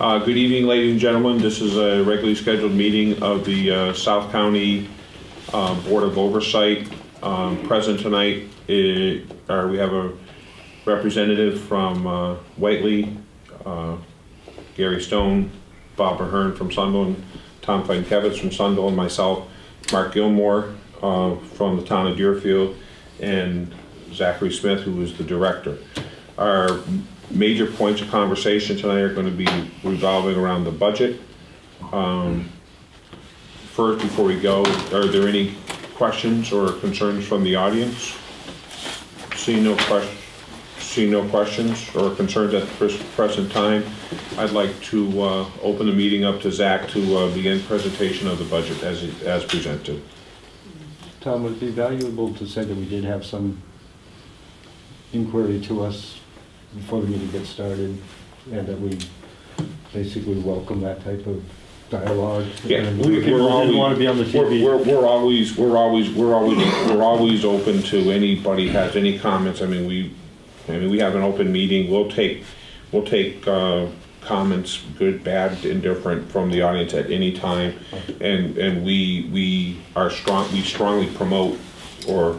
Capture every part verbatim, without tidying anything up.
Uh, good evening, ladies and gentlemen. This is a regularly scheduled meeting of the uh, South County uh, Board of Oversight. Um, present tonight, is, uh, we have a representative from uh, Whiteley, uh, Gary Stone, Bob Ahern from Sunderland, Tom Finkevitz from Sunderland, myself, Mark Gilmore uh, from the town of Deerfield, and Zachary Smith, who is the director. Our major points of conversation tonight are going to be revolving around the budget. Um, first, before we go, are there any questions or concerns from the audience? See no questions. See no questions or concerns at the present time. I'd like to uh, open the meeting up to Zach to uh, begin presentation of the budget as as presented. Tom, would it be valuable to say that we did have some inquiry to us before the meeting gets started, and that we basically welcome that type of dialogue? Yeah, and we, we, we're always, didn't want to be on the T V. We're, we're, we're always we're always we're always we're always open to anybody has any comments. I mean, we I mean we have an open meeting. We'll take we'll take uh, comments, good, bad, indifferent, from the audience at any time, and and we we are strong. We strongly promote or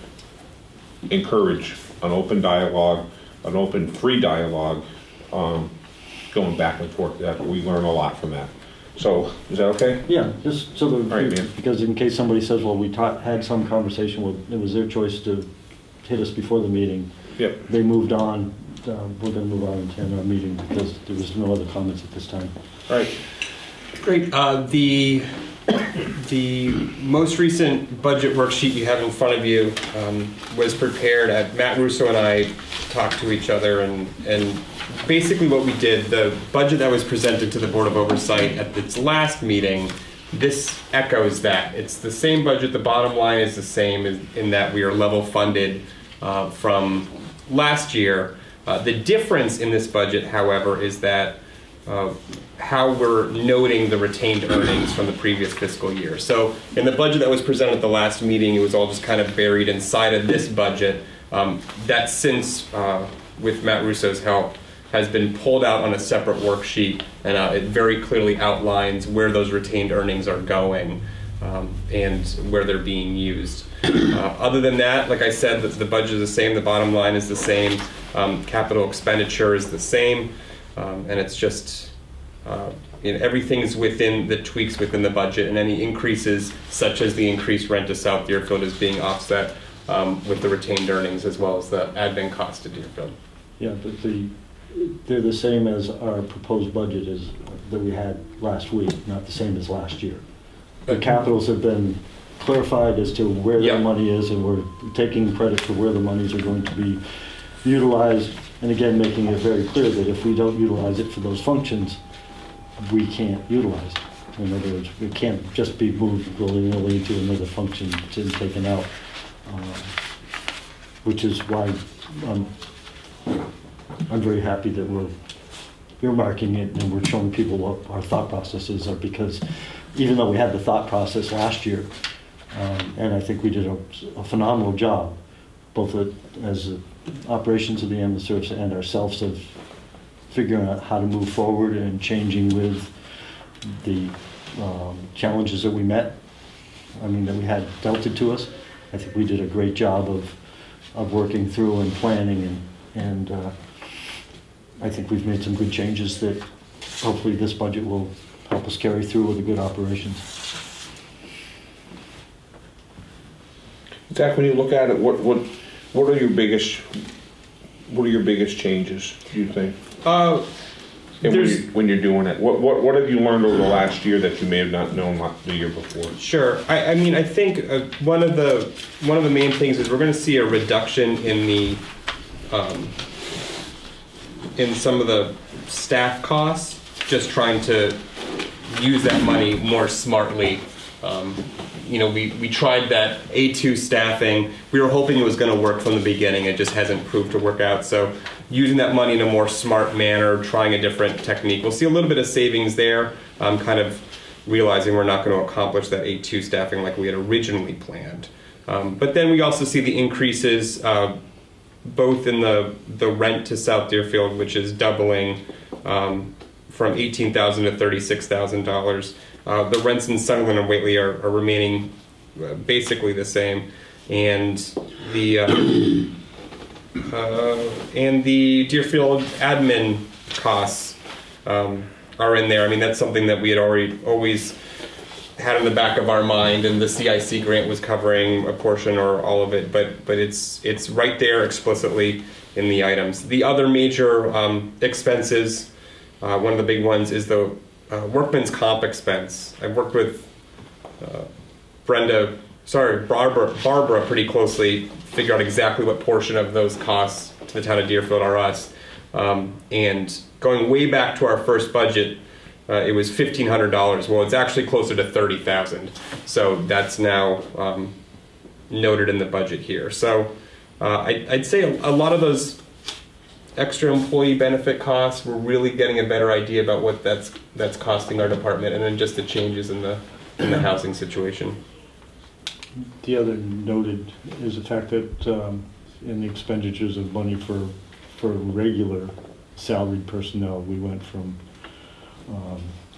encourage an open dialogue, an open, free dialogue, um, going back and forth. That we learn a lot from that. So, is that okay? Yeah, just so that, right, man. Because in case somebody says, well, we taught, had some conversation, well, it was their choice to hit us before the meeting. Yep. They moved on. Uh, we're going to move on to our meeting because there was no other comments at this time. All right. Great. Uh, the the most recent budget worksheet you have in front of you um, was prepared. Uh, Matt Russo and I talked to each other, and and basically what we did, the budget that was presented to the Board of Oversight at its last meeting, this echoes that. It's the same budget. The bottom line is the same in, in that we are level funded uh, from last year. Uh, the difference in this budget, however, is that uh, how we're noting the retained earnings from the previous fiscal year. So in the budget that was presented at the last meeting, it was all just kind of buried inside of this budget. Um, that since, uh, with Matt Russo's help, has been pulled out on a separate worksheet, and uh, it very clearly outlines where those retained earnings are going um, and where they're being used. Uh, other than that, like I said, the, the budget is the same, the bottom line is the same, um, capital expenditure is the same, um, and it's just uh, you know, everything's within the tweaks within the budget, and any increases, such as the increased rent to South Deerfield, is being offset um, with the retained earnings as well as the admin cost to Deerfield. Yeah, but the they're the same as our proposed budget is that we had last week, not the same as last year. The capitals have been clarified as to where yep. the money is, and we're taking credit for where the monies are going to be utilized, and again making it very clear that if we don't utilize it for those functions, we can't utilize it. In other words, it can't just be moved willy-nilly into another function to taken out, uh, which is why um, I'm very happy that we're earmarking it and we're showing people what our thought processes are, because even though we had the thought process last year, um, and I think we did a, a phenomenal job, both at, as uh, operations of the E M S service and ourselves, of figuring out how to move forward and changing with the um, challenges that we met, I mean, that we had dealt it to us. I think we did a great job of, of working through and planning, and, and uh, I think we've made some good changes that hopefully this budget will help us carry through with the good operations. Zach, when you look at it, what what what are your biggest what are your biggest changes, do you think? Uh, and when, you, when you're doing it, what what what have you learned over the last year that you may have not known the year before? Sure. I, I mean, I think uh, one of the one of the main things is we're going to see a reduction in the um, in some of the staff costs, just trying to use that money more smartly. Um, you know, we, we tried that A two staffing. We were hoping it was going to work from the beginning. It just hasn't proved to work out. So using that money in a more smart manner, trying a different technique. We'll see a little bit of savings there, um, kind of realizing we're not going to accomplish that A two staffing like we had originally planned. Um, but then we also see the increases uh, both in the, the rent to South Deerfield, which is doubling um, from eighteen thousand to thirty-six thousand dollars. Uh, the rents in Sunderland and Whately are, are remaining uh, basically the same, and the uh, uh, and the Deerfield admin costs um, are in there. I mean, that's something that we had already always had in the back of our mind, and the C I C grant was covering a portion or all of it, but but it's it's right there explicitly in the items. The other major um, expenses, uh, one of the big ones is the uh, workman's comp expense. I've worked with uh, Brenda, sorry, Barbara, Barbara pretty closely, figure out exactly what portion of those costs to the town of Deerfield are us. Um, and going way back to our first budget, uh, it was fifteen hundred dollars. Well, it's actually closer to thirty thousand dollars. So that's now um, noted in the budget here. So uh, I, I'd say a, a lot of those extra employee benefit costs, we're really getting a better idea about what that's that's costing our department, and then just the changes in the in the housing situation. The other noted is the fact that um, in the expenditures of money for for regular salaried personnel, we went from um,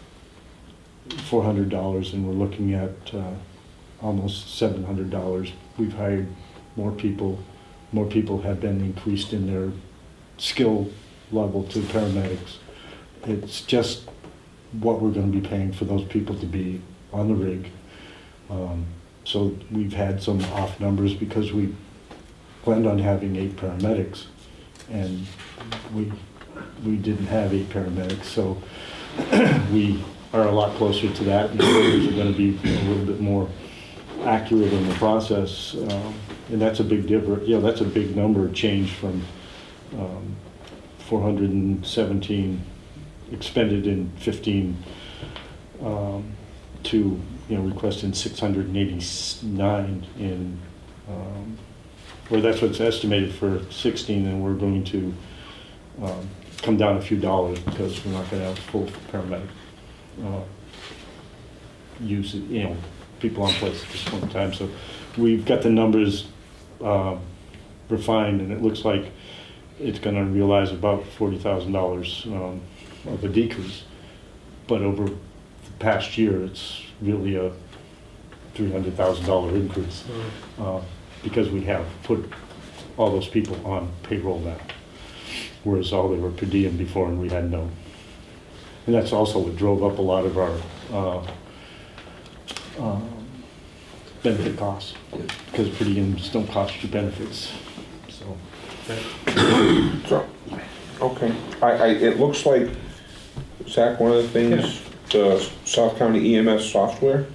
four hundred dollars and we're looking at uh, almost seven hundred dollars. We've hired more people. More people have been increased in their skill level to paramedics. It's just what we're going to be paying for those people to be on the rig. Um, so we've had some off numbers because we planned on having eight paramedics, and we we didn't have eight paramedics. So we are a lot closer to that, and the numbers are going to be a little bit more accurate in the process. Um, and that's a big difference. You know, that's a big number change from um, four hundred seventeen expended in fifteen um, to, you know, requesting six hundred eighty-nine in, um, or that's what's estimated for sixteen, and we're going to um, come down a few dollars because we're not going to have full paramedic uh, use, you know, people on place at this point in time. So we've got the numbers uh, refined, and it looks like it's going to realize about forty thousand dollars um, of a decrease. But over the past year, it's really a three hundred thousand dollars increase uh, because we have put all those people on payroll now, whereas all they were per diem before, and we had no. And that's also what drove up a lot of our uh, uh, benefit costs, because per diems don't cost you benefits. So. So, okay. I, I, it looks like, Zach, one of the things, the South County E M S software.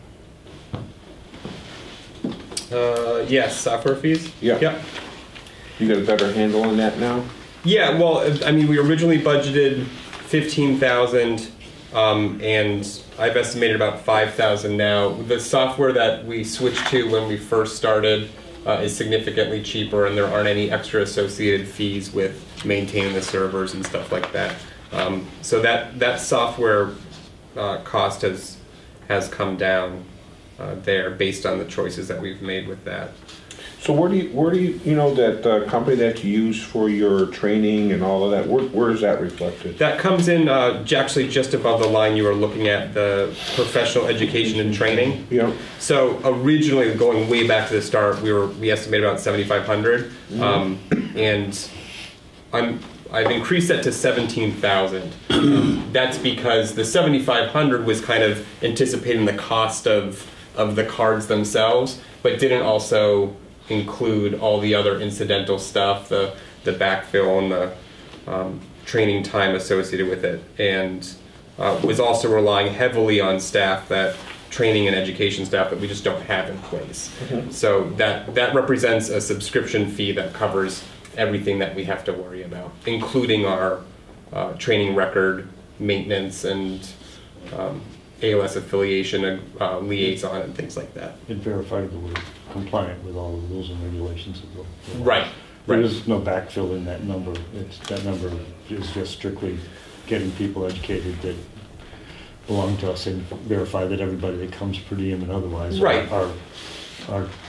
Uh, yes, software fees? Yeah. Yep. You got a better handle on that now? Yeah, well, I mean, we originally budgeted fifteen thousand, um, and I've estimated about five thousand now. The software that we switched to when we first started uh, is significantly cheaper, and there aren't any extra associated fees with maintaining the servers and stuff like that. Um, so that that software uh, cost has has come down uh, there based on the choices that we've made with that. So where do you, where do you, you know, that uh, company that you use for your training and all of that, where, where is that reflected? That comes in uh, actually just above the line you were looking at, the professional education and training. Yeah. So originally, going way back to the start, we were we estimated about seventy-five hundred, mm-hmm. um, and I'm I've increased that to seventeen thousand. Um, that's because the seventy-five hundred was kind of anticipating the cost of of the cards themselves, but didn't also include all the other incidental stuff, the the backfill and the um, training time associated with it, and uh, was also relying heavily on staff, that training and education staff that we just don't have in place. Mm-hmm. So that that represents a subscription fee that covers everything that we have to worry about, including our uh, training record maintenance and um, A L S affiliation, uh, liaison, and things like that. It verified that we're compliant with all the rules and regulations of the law. Right. There right. is no backfill in that number. It's, that number is just strictly getting people educated that belong to us, and verify that everybody that comes per diem and otherwise right. are, are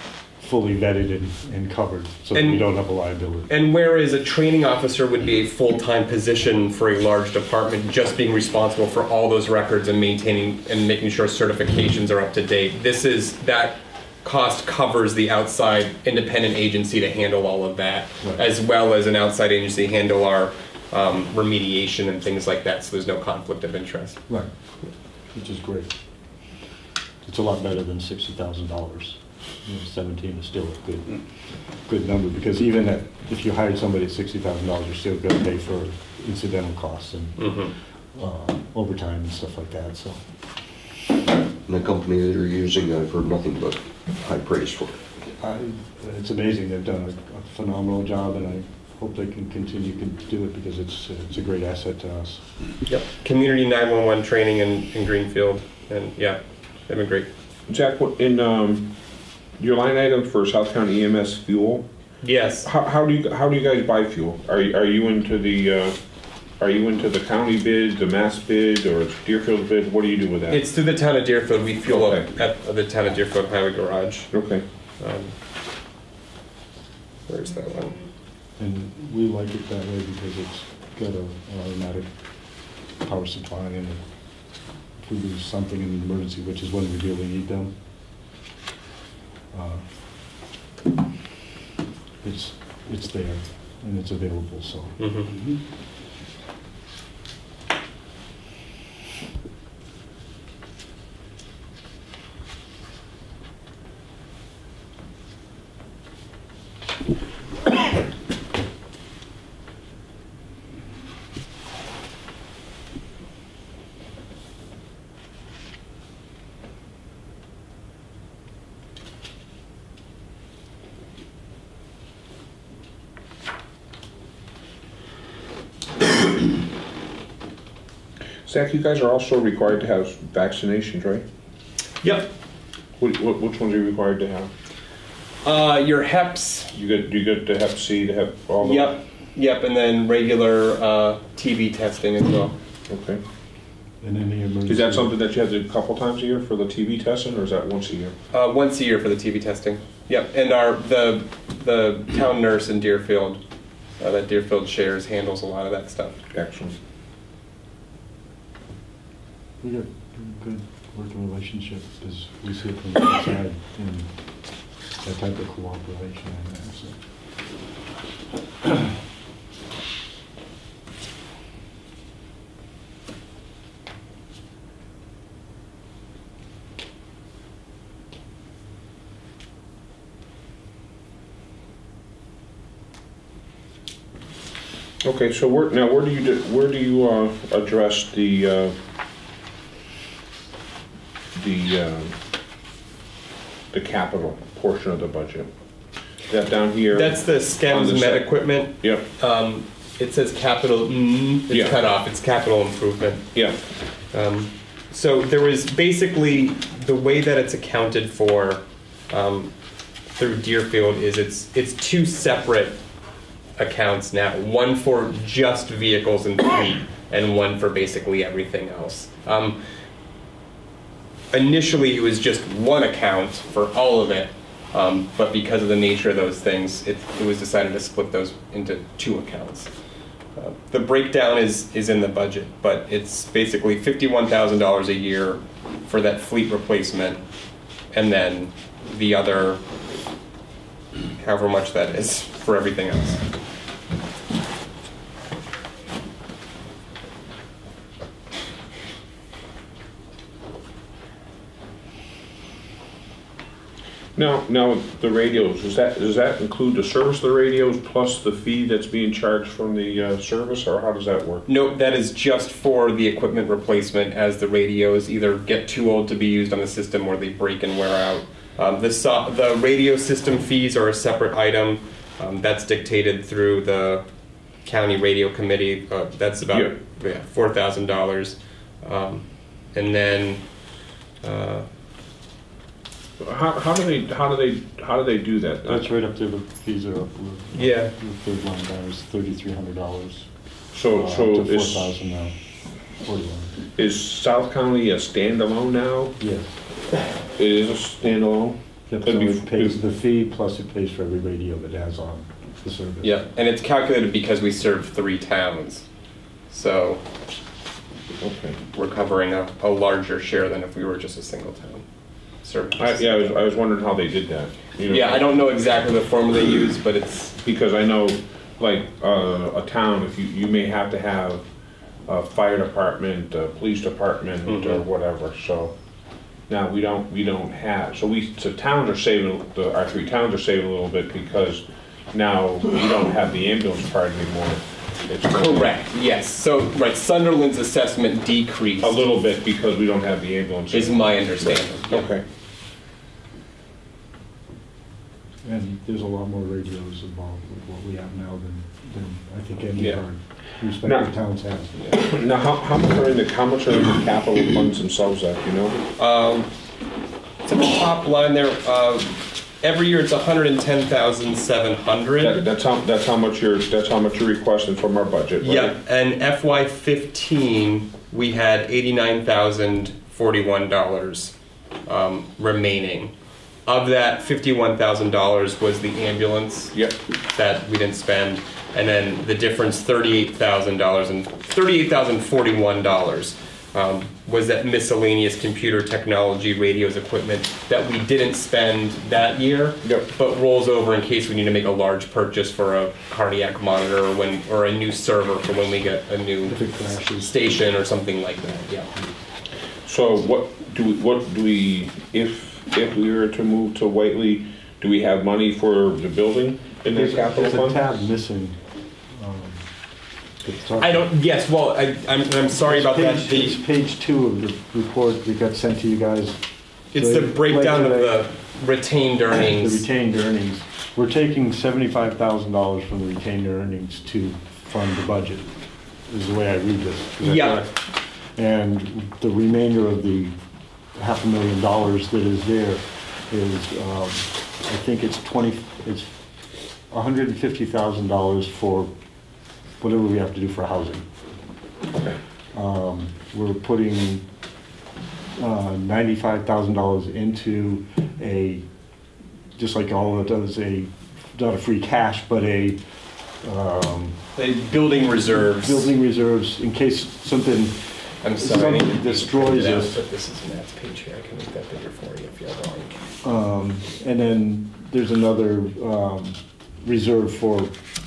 fully vetted and, and covered, so that And- we don't have a liability. And whereas a training officer would be a full-time position for a large department, just being responsible for all those records and maintaining and making sure certifications are up to date, this is, that cost covers the outside independent agency to handle all of that, Right. as well as an outside agency handle our um, remediation and things like that, so there's no conflict of interest. Right. Which is great. It's a lot better than sixty thousand dollars. You know, seventeen is still a good, good number, because even at, if you hired somebody at sixty thousand dollars, you're still gonna pay for incidental costs and Mm-hmm. uh, overtime and stuff like that, so. And the company that you're using, I've heard nothing but high praise for. I, it's amazing, they've done a a phenomenal job, and I hope they can continue to do it, because it's, it's a great asset to us. Yep. Community nine one one training in, in Greenfield, and yeah, they've been great. Jack, what, in um, your line item for South County E M S fuel, Yes. how, how do you how do you guys buy fuel? Are you, are you into the uh, are you into the county bid, the mass bid, or Deerfield bid? What do you do with that? It's through the town of Deerfield. We fuel Okay. up at the town of Deerfield Highway Garage. Okay. Um, where's that one? And we like it that way because it's got a an automatic power supply, and if we lose something in an emergency, which is when we really need them, uh, it's, it's there and it's available, so. Mm-hmm. Zach, you guys are also required to have vaccinations, right? Yep. What, what, which ones are you required to have? Uh, your heps. You get you get to Hep C, to have all the. Yep. Yep. And then regular uh, T B testing as well. Okay. And any emergency. Is that something that you have to do a couple times a year for the T B testing, or is that once a year? Uh, once a year for the T B testing. Yep. And our the the town nurse in Deerfield, uh, that Deerfield shares, handles a lot of that stuff. Excellent. We got a good working relationship, because we see it from the outside, and that type of cooperation and that, so. Okay, so where now where do you do, where do you uh, address the uh, the uh, the capital portion of the budget? Is that down here? That's the On SCEMS the med side. equipment. Yep. Um, it says capital. Mm, it's Yeah. cut off. It's capital improvement. Yeah. Um, so there was basically the way that it's accounted for um, through Deerfield is it's it's two separate accounts now. One for just vehicles and fleet, and one for basically everything else. Um, initially, it was just one account for all of it, um, but because of the nature of those things, it, it was decided to split those into two accounts. Uh, the breakdown is, is in the budget, but it's basically fifty-one thousand dollars a year for that fleet replacement, and then the other, however much that is, for everything else. Now, now the radios, does that does that include the service of the radios plus the fee that's being charged from the uh, service, or how does that work? Note that is just for the equipment replacement, as the radios either get too old to be used on the system or they break and wear out. Um, the, so the radio system fees are a separate item. Um, that's dictated through the county radio committee. Uh, that's about Yeah. yeah, four thousand dollars. Um, and then uh, How, how do they how do they how do they do that? That's right up there, the fees are up. Yeah. The third line down is thirty-three hundred dollars. So uh, so up to four is thousand now, forty-one. is South County a standalone now? Yes. It is a standalone. Yep, Could so be- it pays the fee plus it pays for every radio that has on the service. Yeah, and it's calculated because we serve three towns. So Okay. we're covering a, a larger share than if we were just a single town. Serving I, yeah, I was, I was wondering how they did that. You know? Yeah, I don't know exactly the formula they use, but it's, Because I know, like, uh, a town, if you, you may have to have a fire department, a police department, or Mhm. whatever, so. Now, we don't, we don't have, so we, so towns are saving, the, our three towns are saving a little bit because now we don't have the ambulance part anymore. It's correct, yes. So, right, Sunderland's assessment decreased, a little bit because we don't have the ambulance. is my understanding. Yeah. Okay. And there's a lot more radios involved with what we have now than, than I think any of Yeah. our Now- respective towns have. Now, how, how much are in the, how much are in the capital funds themselves at, you know? Um, to the top line there, uh, every year it's one hundred ten thousand seven That, hundred. that's how, that's how much you're, that's how much you're requesting from our budget, right? Yep, and F Y fifteen, we had eighty-nine thousand forty-one dollars um, remaining. Of that, fifty-one thousand dollars was the ambulance Yep. that we didn't spend, and then the difference, thirty-eight thousand dollars and thirty-eight thousand forty-one dollars um, was that miscellaneous computer technology, radios, equipment that we didn't spend that year, Yep. but rolls over in case we need to make a large purchase for a cardiac monitor or when or a new server for when we get a new If it crashes. station or something like that. Yeah. So what do we, what do we, if, if we were to move to Whiteley, do we have money for the building in There's that capital there's a fund? tab missing. um, that's talking- I don't. Yes. Well, I, I'm. I'm sorry about that. Page- The, It's page two of the report that got sent to you guys. It's So the breakdown like of today, the retained earnings. The retained earnings. We're taking seventy-five thousand dollars from the retained earnings to fund the budget, is the way I read this. Is that Yeah. correct? And the remainder of the half a million dollars that is there is, um, I think it's twenty, it's one hundred fifty thousand dollars for whatever we have to do for housing. Okay. Um, We're putting uh, ninety-five thousand dollars into a, just like all of it does, a, not a free cash, but a um, The building reserves. building reserves in case something, I'm sorry. I need to something destroys print it out, us. But this is Matt's page here. I can make that bigger for you if you have like. Um, And then there's another um, reserve for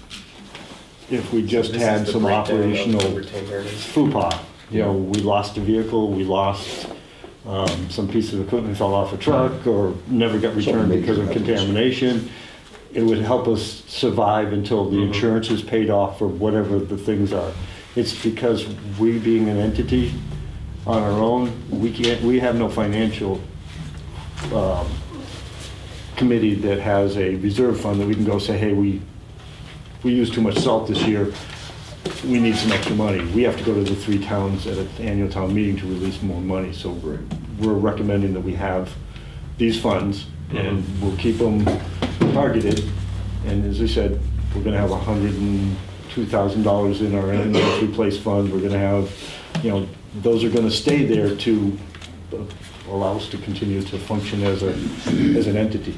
if we just This is had the some breakdown of the operational retained earnings. FUPA. You know, we lost a vehicle, we lost um, some piece of equipment fell off a truck or never got returned major because of happens. contamination. It would help us survive until the Mhm. insurance is paid off or whatever the things are. It's because we being an entity on our own, we can't, we have no financial um, committee that has a reserve fund that we can go say, hey, we, we used too much salt this year, we need some extra money. We have to go to the three towns at an annual town meeting to release more money. So we're, we're recommending that we have these funds and we'll keep them targeted. And as I said, we're gonna have a hundred and two thousand dollars in our ambulance replace fund. We're gonna have, you know, those are gonna stay there to uh, allow us to continue to function as a, as an entity.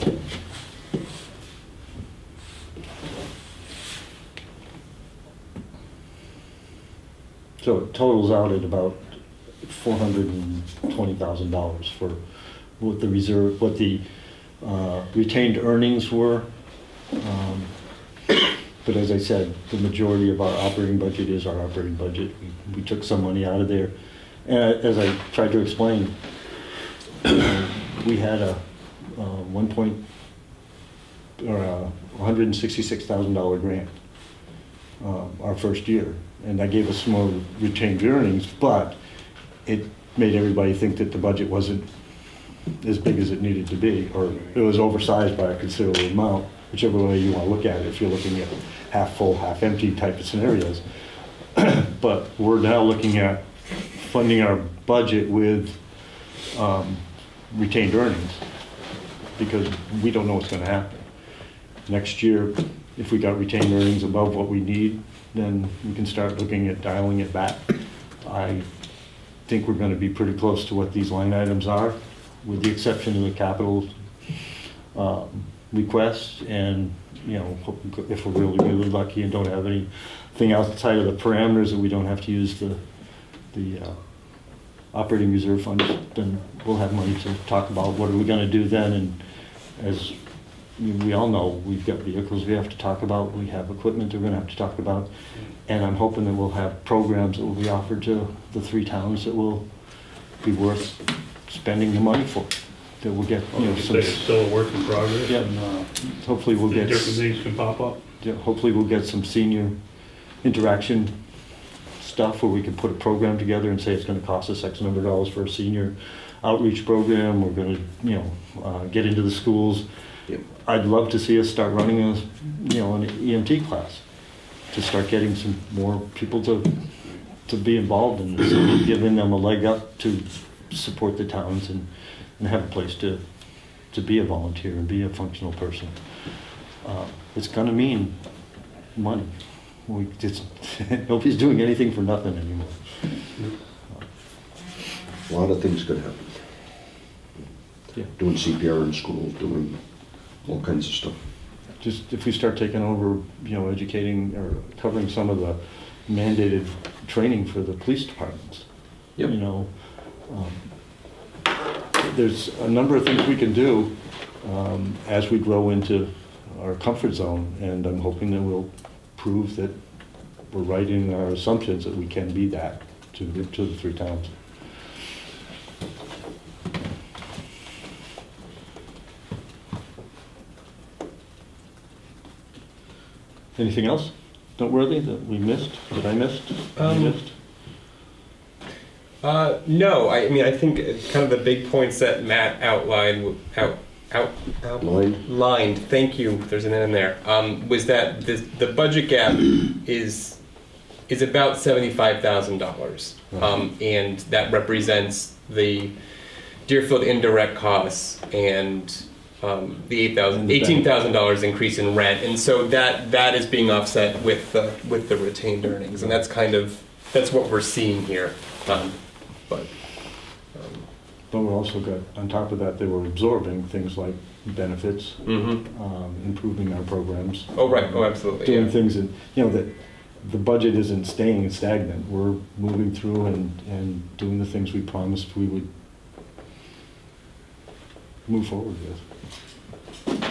So it totals out at about four hundred and twenty thousand dollars for what the reserve, what the uh, retained earnings were. Um, But as I said, the majority of our operating budget is our operating budget. We- We took some money out of there. And as I tried to explain, uh, we had a uh, one point, or a one hundred sixty-six thousand dollar grant uh, our first year. And that gave us more retained earnings, but it made everybody think that the budget wasn't as big as it needed to be, or it was oversized by a considerable amount, whichever way you want to look at it, if you're looking at half full, half empty type of scenarios. But we're now looking at funding our budget with um, retained earnings, because we don't know what's going to happen. Next year, if we got retained earnings above what we need, then we can start looking at dialing it back. I think we're going to be pretty close to what these line items are, with the exception of the capital um, requests, and, you know, if we're really, really lucky and don't have anything outside of the parameters that we don't have to use the, the uh, operating reserve funds, then we'll have money to talk about what are we gonna do then. And as we all know, we've got vehicles we have to talk about, we have equipment that we're gonna have to talk about, and I'm hoping that we'll have programs that will be offered to the three towns that will be worth spending the money for, that will get, you know, Like some. I say, it's still a work in progress. Yeah. And, uh, Hopefully we'll get. different things can pop up. Yeah, hopefully we'll get some senior interaction stuff where we can put a program together and say it's gonna cost us X number of dollars for a senior outreach program. We're gonna, you know, uh, get into the schools. Yep. I'd love to see us start running a, you know, an E M T class, to start getting some more people to, to be involved in this, and giving them a leg up to support the towns and, and have a place to, to be a volunteer and be a functional person. Uh, it's gonna mean money. We, it's, nobody's doing anything for nothing anymore. A lot of things could happen. Yeah. Doing C P R in school, doing all kinds of stuff. Just if we start taking over, you know, educating or covering some of the mandated training for the police departments. Yep. You know, um, there's a number of things we can do um, as we grow into our comfort zone, and I'm hoping that we'll prove that we're right in our assumptions that we can be that to the, to the three towns. Anything else noteworthy that we missed, that I missed, that Um, you missed? Uh, no, I, I mean, I think kind of the big points that Matt outlined, out, out, Line. outlined, thank you, there's an N in there, um, was that the, the budget gap is, is about seventy-five thousand dollars. Um, and that represents the Deerfield indirect costs and um, the eight thousand, And the eighteen thousand dollars increase in rent. And so that, that is being offset with the, with the retained earnings. And that's kind of, that's what we're seeing here. Um, but, um, But we're also got, on top of that, they were absorbing things like benefits, mm-hmm. um, improving our programs. Oh, right. Oh, absolutely. Doing Yeah. things that, you know, that the budget isn't staying stagnant. We're moving through and, and doing the things we promised we would move forward with.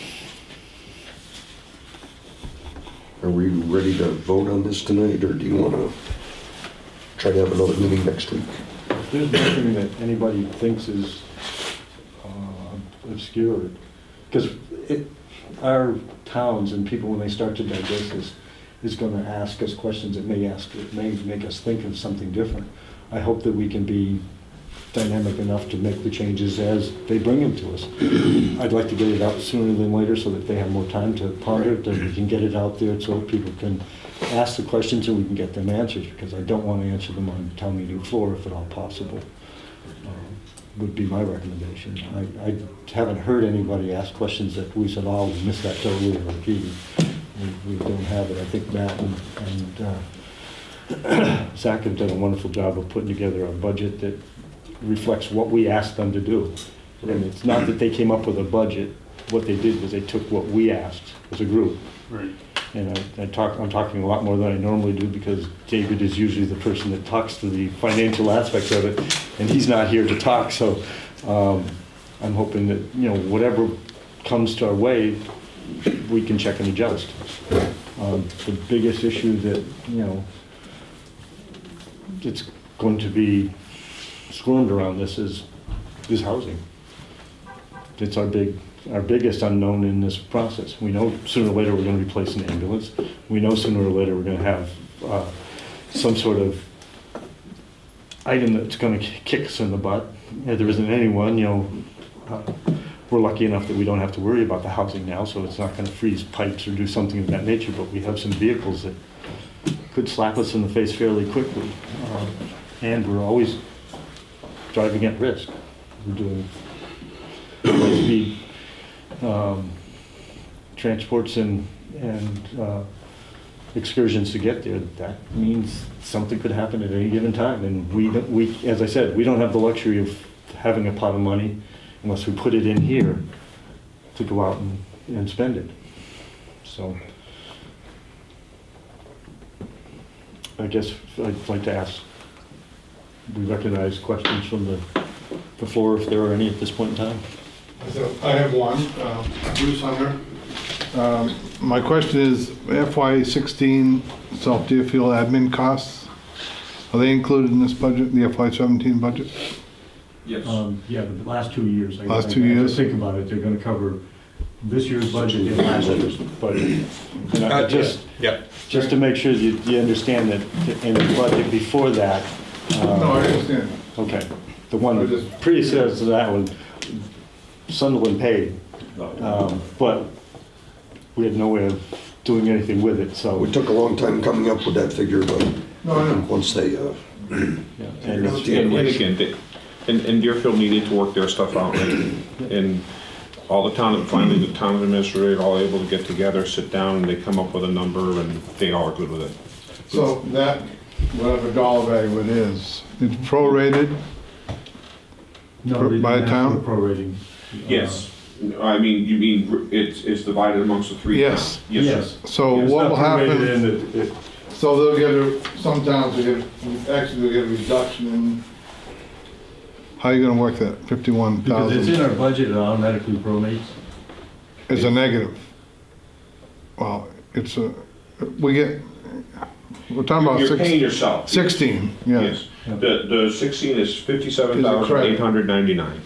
Are we ready to vote on this tonight, or do you want to try to have another meeting next week? There's nothing that anybody thinks is uh, obscure, because our towns and people, when they start to digest this, is going to ask us questions that may ask, it may make us think of something different. I hope that we can be dynamic enough to make the changes as they bring them to us. I'd like to get it out sooner than later so that they have more time to ponder it, that we can get it out there so people can ask the questions and we can get them answers, because I don't want to answer them on town meeting floor if at all possible. Um, would be my recommendation. I, I haven't heard anybody ask questions that we said, oh, we missed that totally, or gee, we, we don't have it. I think Matt and, and uh, Zach have done a wonderful job of putting together a budget that reflects what we asked them to do. And it's not that they came up with a budget. What they did was they took what we asked as a group. Right. And I, I talk, I'm talking a lot more than I normally do, because David is usually the person that talks to the financial aspects of it, and he's not here to talk. So um, I'm hoping that, you know, whatever comes to our way, we can check and adjust. Um, the biggest issue that, you know, it's going to be squirmed around this is is housing. It's our big, our biggest unknown in this process. We know sooner or later we're going to replace an ambulance. We know sooner or later we're going to have uh, some sort of item that's going to kick us in the butt. If there isn't anyone, you know, uh, we're lucky enough that we don't have to worry about the housing now, so it's not going to freeze pipes or do something of that nature, but we have some vehicles that could slap us in the face fairly quickly. Uh, and we're always driving at risk. We're doing high-speed um, transports and, and uh, excursions to get there. That means something could happen at any given time. And we, don't- we, as I said, we don't have the luxury of having a pot of money unless we put it in here to go out and, and spend it. So I guess I'd like to ask, we recognize questions from the, the floor if there are any at this point in time. So I have one, um, Bruce Hunter. Um, My question is F Y sixteen South Deerfield admin costs, are they included in this budget, the F Y seventeen budget? Yes. Um, yeah, the last two years. I- Last I- two I have to years? Think about it, they're gonna cover this year's budget and last year's budget. And I Uh, just, Yeah. just to make sure you, you understand that in the budget before that, No, I um, understand. okay, the one I that just- predecessors to that one, Sunderland paid, um, but we had no way of doing anything with it, so. We took a long time coming up with that figure, but No, I know. once they, uh, Yeah, and it's- And and again, they- and, and Deerfield needed to work their stuff out, and, and all the town, finally, the town administrator all able to get together, sit down, and they come up with a number, and they all are good with it. So that, whatever dollar value it is, it's prorated? No, they By didn't have town? to prorating. Yes, I mean, you mean, it's, it's divided amongst the three Yes. towns? Yes, Yes. sir. So It's what not will prorated happen, in it- it- so they'll get a, some towns will get, actually they'll get a reduction in, how are you gonna work that, fifty-one Because it's in thousand? our budget, it automatically prorates. Is a negative. Well, it's a, we get, we're talking about You're six- paying yourself. sixteen, yeah. Yes. The, the sixteen is fifty-seven thousand eight hundred ninety-nine.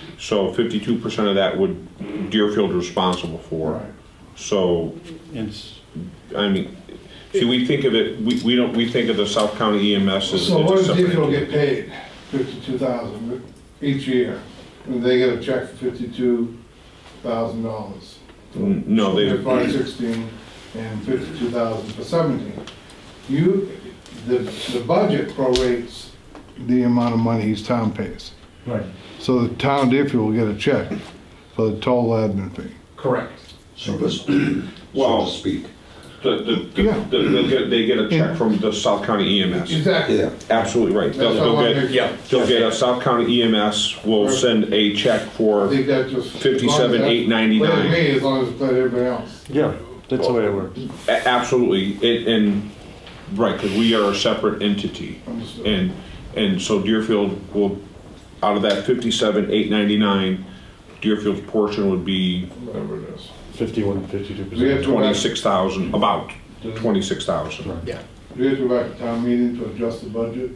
So fifty-two percent of that would Deerfield responsible for. Right. So, It's, I mean, see, we think of it, we, we don't, we think of the South County E M S as. So as what a does separate Deerfield entity. get paid? Fifty-two thousand each year. And they get a check for fifty-two thousand dollars. Mm, No, they, F sixteen and fifty-two thousand for seventeen. You, the, the budget prorates the amount of money each town pays. right. So the town of Deerfield will get a check for the total admin fee. correct. so to so Well- to speak. The, the, the- Yeah. the- they'll get, they get a check from the South County E M S. Exactly. Yeah, Absolutely right. They'll, That's what I they'll wanna get, make- Yeah. they'll get a South County E M S will send a check I for, think that just. fifty-seven, eight ninety-nine. Play to me as long as it play to everybody else. Yeah, that's the way it works. a- absolutely, it, and, right, because we are a separate entity. Understood. And, and so Deerfield will, out of that fifty-seven, eight ninety-nine, Deerfield's portion would be Whatever it is. Fifty-one, fifty-two We have percent. to- twenty-six thousand, about twenty-six thousand. Right. Yeah. Do we have to go back to town meeting to adjust the budget?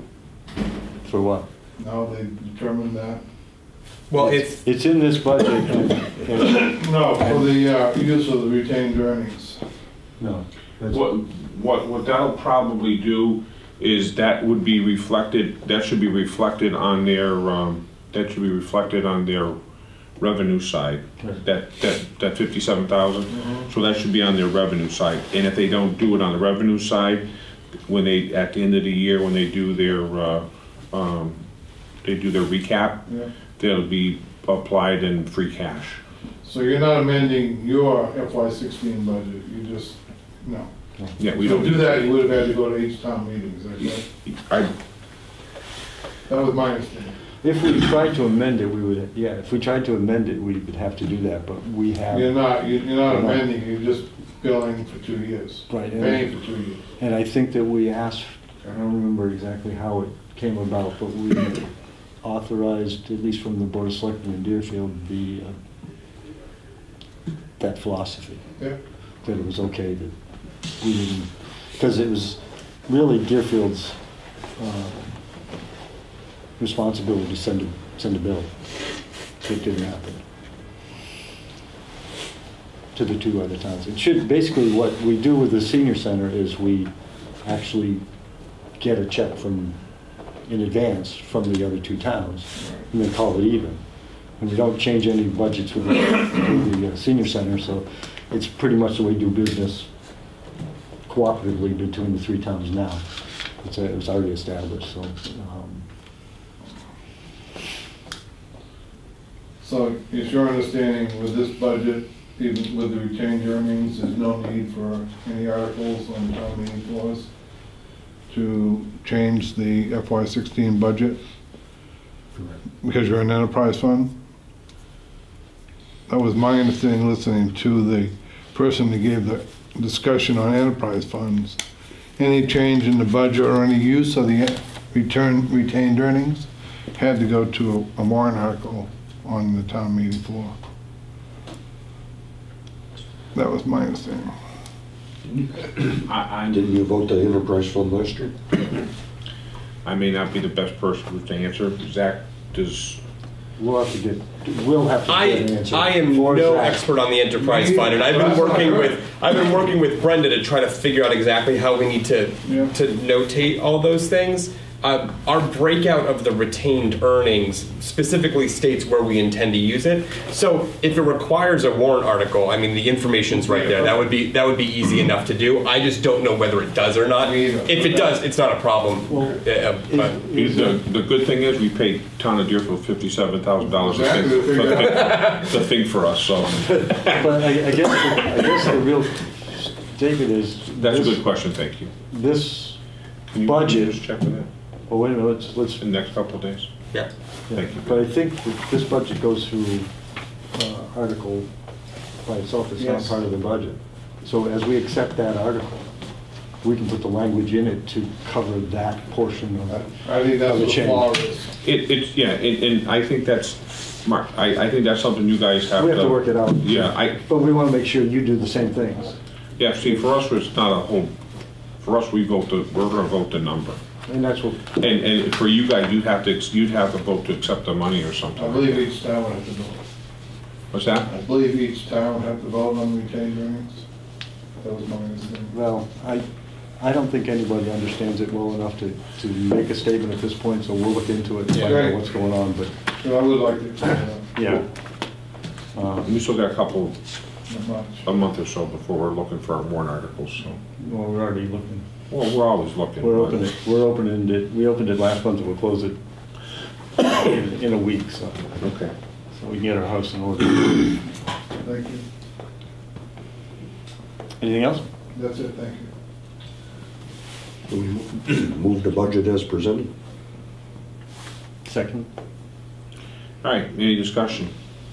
For what? Now they determined that? Well, it's, It's in this budget, and, and, No, for the uh, use of the retained earnings. no. that's- What, what, what that'll probably do is that would be reflected, that should be reflected on their, um, that should be reflected on their revenue side. Right. That, that, that fifty-seven thousand, so that should be on their revenue side. And if they don't do it on the revenue side, when they, at the end of the year, when they do their, uh, um, they do their recap, Yeah. they'll be applied in free cash. So you're not amending your F Y sixteen budget, you just, no. Yeah, we To don't. do that, you would have had to go to each town meeting, is that correct? I, That was my understanding. If we tried to amend it, we would, yeah, if we tried to amend it, we would have to do that, but we have. You're not, you- you're not We're not. amending, you're just billing for two years. Right, and- Paying for two years. And I think that we asked, I don't remember exactly how it came about, but we authorized, at least from the Board of Selectmen in Deerfield, the, uh, that philosophy, Yeah, that it was okay that we didn't, because it was really Deerfield's uh, responsibility to send a, send a bill. It didn't happen to the two other towns. It should, basically what we do with the senior center is we actually get a check from, in advance from the other two towns, and then call it even. And we don't change any budgets with the, with the uh, senior center, so it's pretty much the way we do business cooperatively between the three towns now. It's, uh, it was already established, so, um, so it's your understanding with this budget, even with the retained earnings, there's no need for any articles on town meeting floors to change the F Y sixteen budget? Because you're an enterprise fund? that was my understanding listening to the person that gave the discussion on enterprise funds. Any change in the budget or any use of the return retained earnings had to go to a warrant article on the town meeting floor. That was my understanding. I, Didn't you vote the enterprise fund last year? I, I may not be the best person to answer. Zach, does, We'll have to get, we'll have to I, get an answer. I am for no Zach. expert on the enterprise fund, and I've been working with I've been working with Brenda to try to figure out exactly how we need to Yeah. to notate all those things. Uh, our breakout of the retained earnings specifically states where we intend to use it. So if it requires a warrant article, I mean the information's right there. That would be that would be easy enough to do. I just don't know whether it does or not. If it does, it's not a problem. Well, Uh, but the, the good thing is we paid Town of Deerfield fifty-seven thousand dollars a thing, Exactly. for- the thing for us, so But I, I guess, I guess the real, David, is. that's a this- good question, thank you. This Can you budget, just check with that oh, wait a minute, let's, let's, in the next couple of days? yeah. Thank you. but I think that this budget goes through, uh, article by itself, it's not Yes. part of the budget. So as we accept that article, we can put the language in it to cover that portion of it. I think that's Of the what the change. law is. It, it's, yeah, and, and I think that's, Mark, I, I think that's something you guys have to. We have to work it out. Yeah, I, But we want to make sure you do the same things. yeah, see, for us, it's not a whole, for us, we vote the, we're gonna vote the number. And that's what, And, and for you guys, you'd have to, you'd have to vote to accept the money or something. I believe each town would have to vote. What's that? I believe each town would have to vote on retained earnings. That was my understanding. well, I, I don't think anybody understands it well enough to, to make a statement at this point, so we'll look into it and find Right. out what's going on, but, So I would like to clear that up, yeah. Uh, We still got a couple, not much. a month or so before we're looking for our warrant articles, so. Well, we're already looking. Well, we're always looking. We're but- opening, we're opening it, we opened it last month and we'll close it in, in a week, so, Okay. so we can get our house in order. Thank you. Anything else? That's it, thank you. Do we move the budget as presented? Second? All right, any discussion?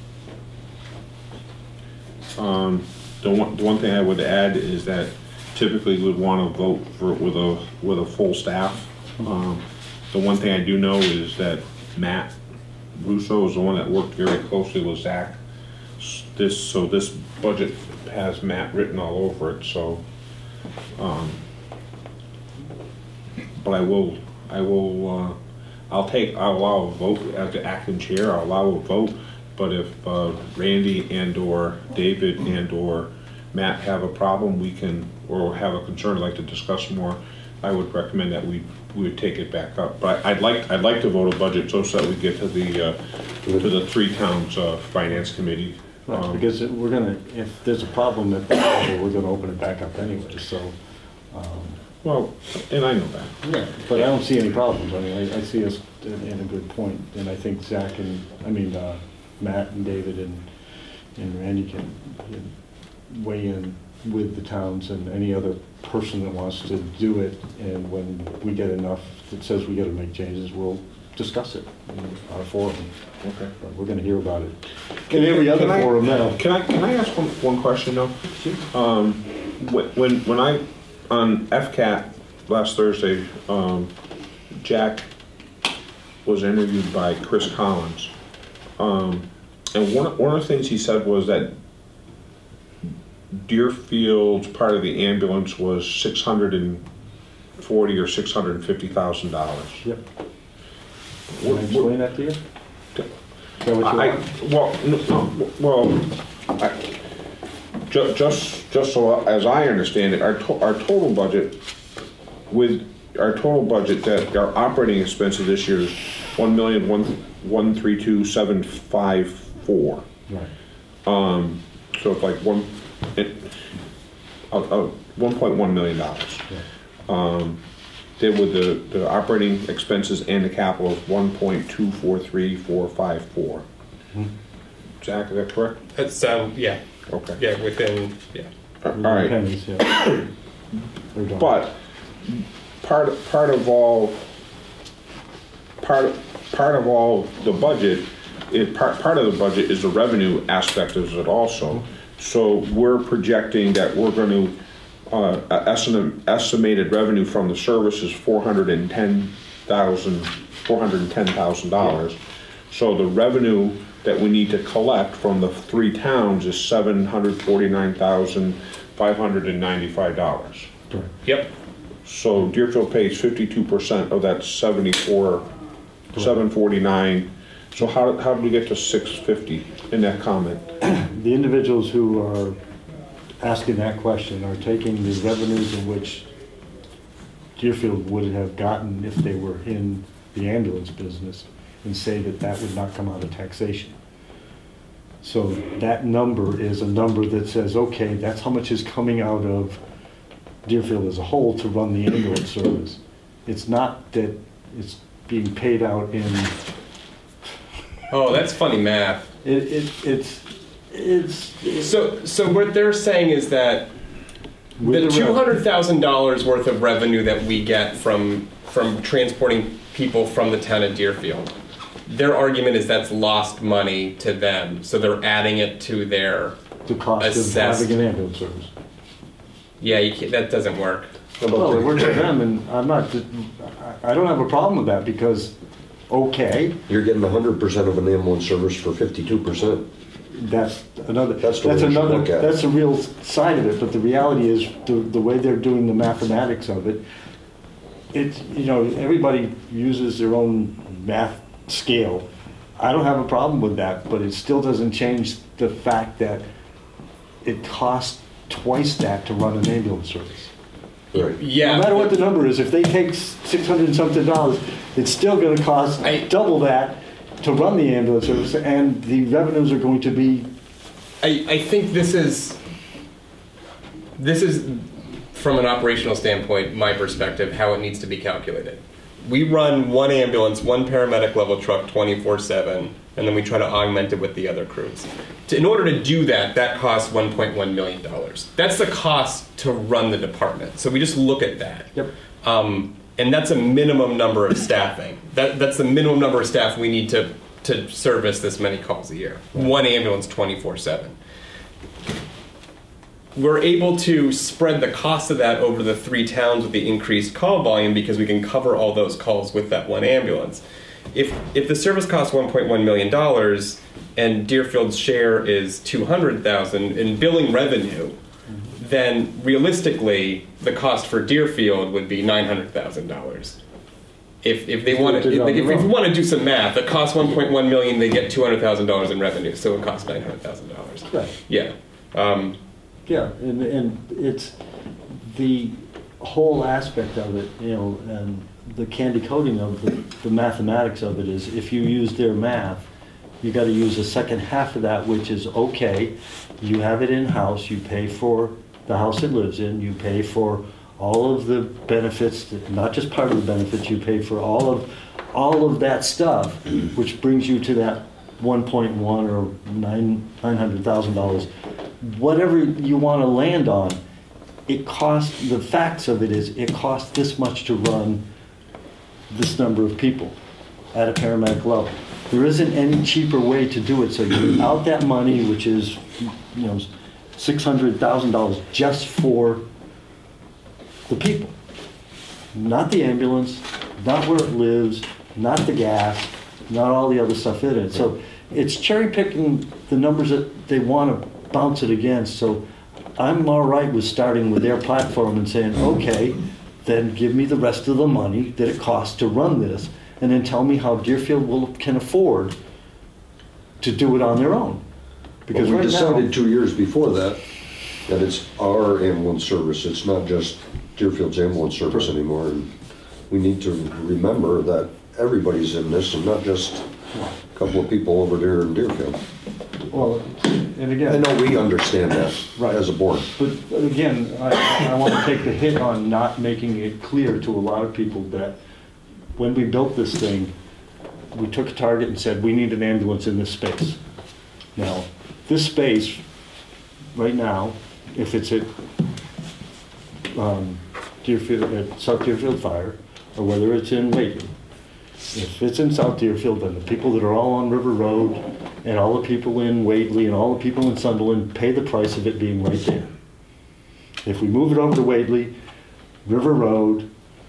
Um, the one, the one thing I would add is that typically we'd want to vote for, with a, with a full staff. Um, the one thing I do know is that Matt Russo is the one that worked very closely with Zach. S- This, so this budget has Matt written all over it, so, um, but I will, I will, uh, I'll take, I'll allow a vote as the acting chair, I'll allow a vote, but if uh, Randy and/or David and/or Matt have a problem, we can, or have a concern, I'd like to discuss more, I would recommend that we, we would take it back up. But I'd like, I'd like to vote a budget so that we get to the, uh, to the three towns uh, finance committee. Right, Um, because it- we're gonna, if there's a problem at the level, we're gonna open it back up anyway, so. um, Well, and I know that. Yeah, but I don't see any problems. I mean, I, I see us in, in a good point, and I think Zach and, I mean, uh, Matt and David and, and Randy can, can weigh in with the towns and any other person that wants to do it, and when we get enough that says we gotta make changes, we'll discuss it in our forum. Okay. But we're gonna hear about it in every other Can I- forum now. Can I, can I ask one, one question though? Um, wh- when, when I, on F CAT last Thursday, um, Jack was interviewed by Chris Collins. Um, and one, one of the things he said was that Deerfield's part of the ambulance was six hundred and forty or six hundred and fifty thousand dollars. Yep. Can I explain that to you? Is that what you I, want? well, no, no, well, I, ju- just, just so as I understand it, our, to, our total budget with, our total budget that, our operating expenses this year is one million, one, one, three, two, seven, five, four. Right. Um, so it's like one, it, uh, uh, one point one million dollars. Um, then with the, the operating expenses and the capital of one point two four three four five four. Zach, is that correct? That's um yeah Okay. yeah within yeah. All right. Pennies, yeah. They're done. But part, part of all, part, part of all the budget it, part, part of the budget is the revenue aspect of it also. So we're projecting that we're going to, uh, estimate, estimated revenue from the service is four hundred ten thousand, four hundred ten thousand dollars. So the revenue that we need to collect from the three towns is seven hundred forty-nine thousand five hundred ninety-five dollars. Yep. So Deerfield pays fifty-two percent of that seventy-four, seven forty-nine. So how, how did we get to six fifty in that comment? The individuals who are asking that question are taking the revenues in which Deerfield would have gotten if they were in the ambulance business and say that that would not come out of taxation. So that number is a number that says, okay, that's how much is coming out of Deerfield as a whole to run the ambulance service. It's not that it's being paid out in, Oh, that's funny math. it, it, it's, it's. it's So, so what they're saying is that with the the two rev- hundred thousand dollars worth of revenue that we get from from transporting people from the town of Deerfield, their argument is that's lost money to them, so they're adding it to their. The cost of assessed- having an ambulance service. Yeah, you can't, that doesn't work. Well, it works for them, and I'm not, I I don't have a problem with that, because, okay, You're getting hundred percent of an ambulance service for fifty-two percent. that's another, That's that's the way you should another, look at it. that's the real side of it, but the reality is, the, the way they're doing the mathematics of it, it's, you know, everybody uses their own math scale. I don't have a problem with that, but it still doesn't change the fact that it costs twice that to run an ambulance service. Right. Yeah. No matter what the number is, if they take six hundred and something dollars, it's still gonna cost I- double that to run the ambulance service, and the revenues are going to be, I, I think this is this is from an operational standpoint, my perspective, how it needs to be calculated. We run one ambulance, one paramedic level truck twenty-four seven, and then we try to augment it with the other crews. To, in order to do that, that costs one point one million dollars. That's the cost to run the department. So we just look at that. Yep. Um, and that's a minimum number of staffing. That, that's the minimum number of staff we need to, to service this many calls a year. One ambulance twenty-four seven. We're able to spread the cost of that over the three towns with the increased call volume because we can cover all those calls with that one ambulance. If if the service costs one point one million dollars and Deerfield's share is two hundred thousand dollars in billing revenue, then realistically the cost for Deerfield would be nine hundred thousand dollars. If if they If want they to did it on if, if their we own. want to do some math, it costs one point one million dollars, they get two hundred thousand dollars in revenue, so it costs nine hundred thousand dollars. right, Yeah. Um, yeah, and, and it's the whole aspect of it, you know, and the candy coating of the, the mathematics of it is, if you use their math, you gotta use the second half of that, which is, okay, you have it in-house, you pay for the house it lives in, you pay for all of the benefits, not just part of the benefits, you pay for all of, all of that stuff, which brings you to that one point one or nine, nine hundred thousand dollars. Whatever you wanna land on, it costs, the facts of it is, it costs this much to run this number of people at a paramedic level. There isn't any cheaper way to do it, so you're out that money, which is, you know, six hundred thousand dollars just for the people. Not the ambulance, not where it lives, not the gas, not all the other stuff in it. So it's cherry picking the numbers that they want to bounce it against. So I'm all right with starting with their platform and saying, okay, then give me the rest of the money that it costs to run this, and then tell me how Deerfield will, can afford to do it on their own. Because Well, we right decided now, two years before that, that it's our ambulance service, it's not just Deerfield's ambulance service anymore. And we need to remember that everybody's in this and not just a couple of people over there in Deerfield. well, and I again, know we understand that Right. as a board. but but again, I, I want to take the hit on not making it clear to a lot of people that when we built this thing, we took a target and said, we need an ambulance in this space. Now, this space, right now, if it's at um, Deerfield, at South Deerfield Fire, or whether it's in Layton, If it's in South Deerfield, then the people that are all on River Road and all the people in Whately and all the people in Sunderland pay the price of it being right there. If we move it over to Whately, River Road,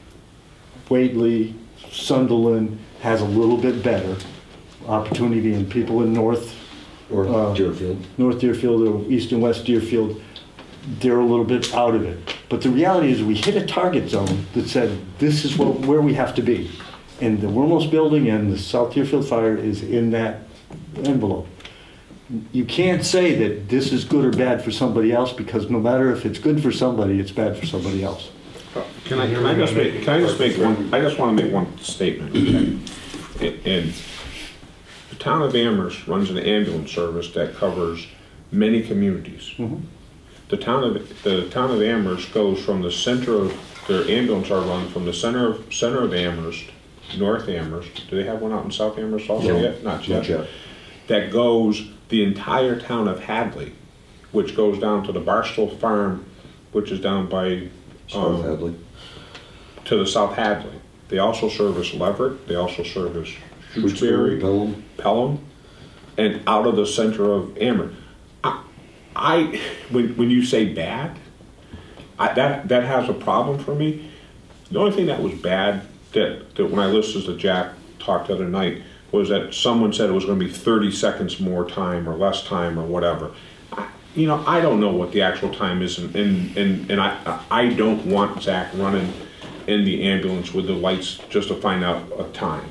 Whately, Sunderland has a little bit better opportunity, and people in North Or Uh, Deerfield. North Deerfield or East and West Deerfield, they're a little bit out of it. But the reality is we hit a target zone that said this is what, where we have to be. And the Wormos building and the South Deerfield fire is in that envelope. You can't say that this is good or bad for somebody else, because no matter if it's good for somebody, it's bad for somebody else. Can I, can I just make, can I just make one, I just want to make one statement, okay? And the town of Amherst runs an ambulance service that covers many communities. Mhm. The town of, the town of Amherst goes from the center of, their ambulance are run from the center of, center of Amherst, North Amherst. Do they have one out in South Amherst also No, yet? Not yet. Not yet. That goes the entire town of Hadley, which goes down to the Barstow Farm, which is down by, South um, Hadley. to the South Hadley. They also service Leverett, they also service Shutesbury, Shutesbury, Pelham. Pelham, and out of the center of Amherst. I, I when, when you say bad, I, that, that has a problem for me. The only thing that was bad, that, that when I listened to Jack talk the other night, was that someone said it was gonna be thirty seconds more time or less time or whatever. I, you know, I don't know what the actual time is, and, and, and, and I, I don't want Zach running in the ambulance with the lights just to find out a time.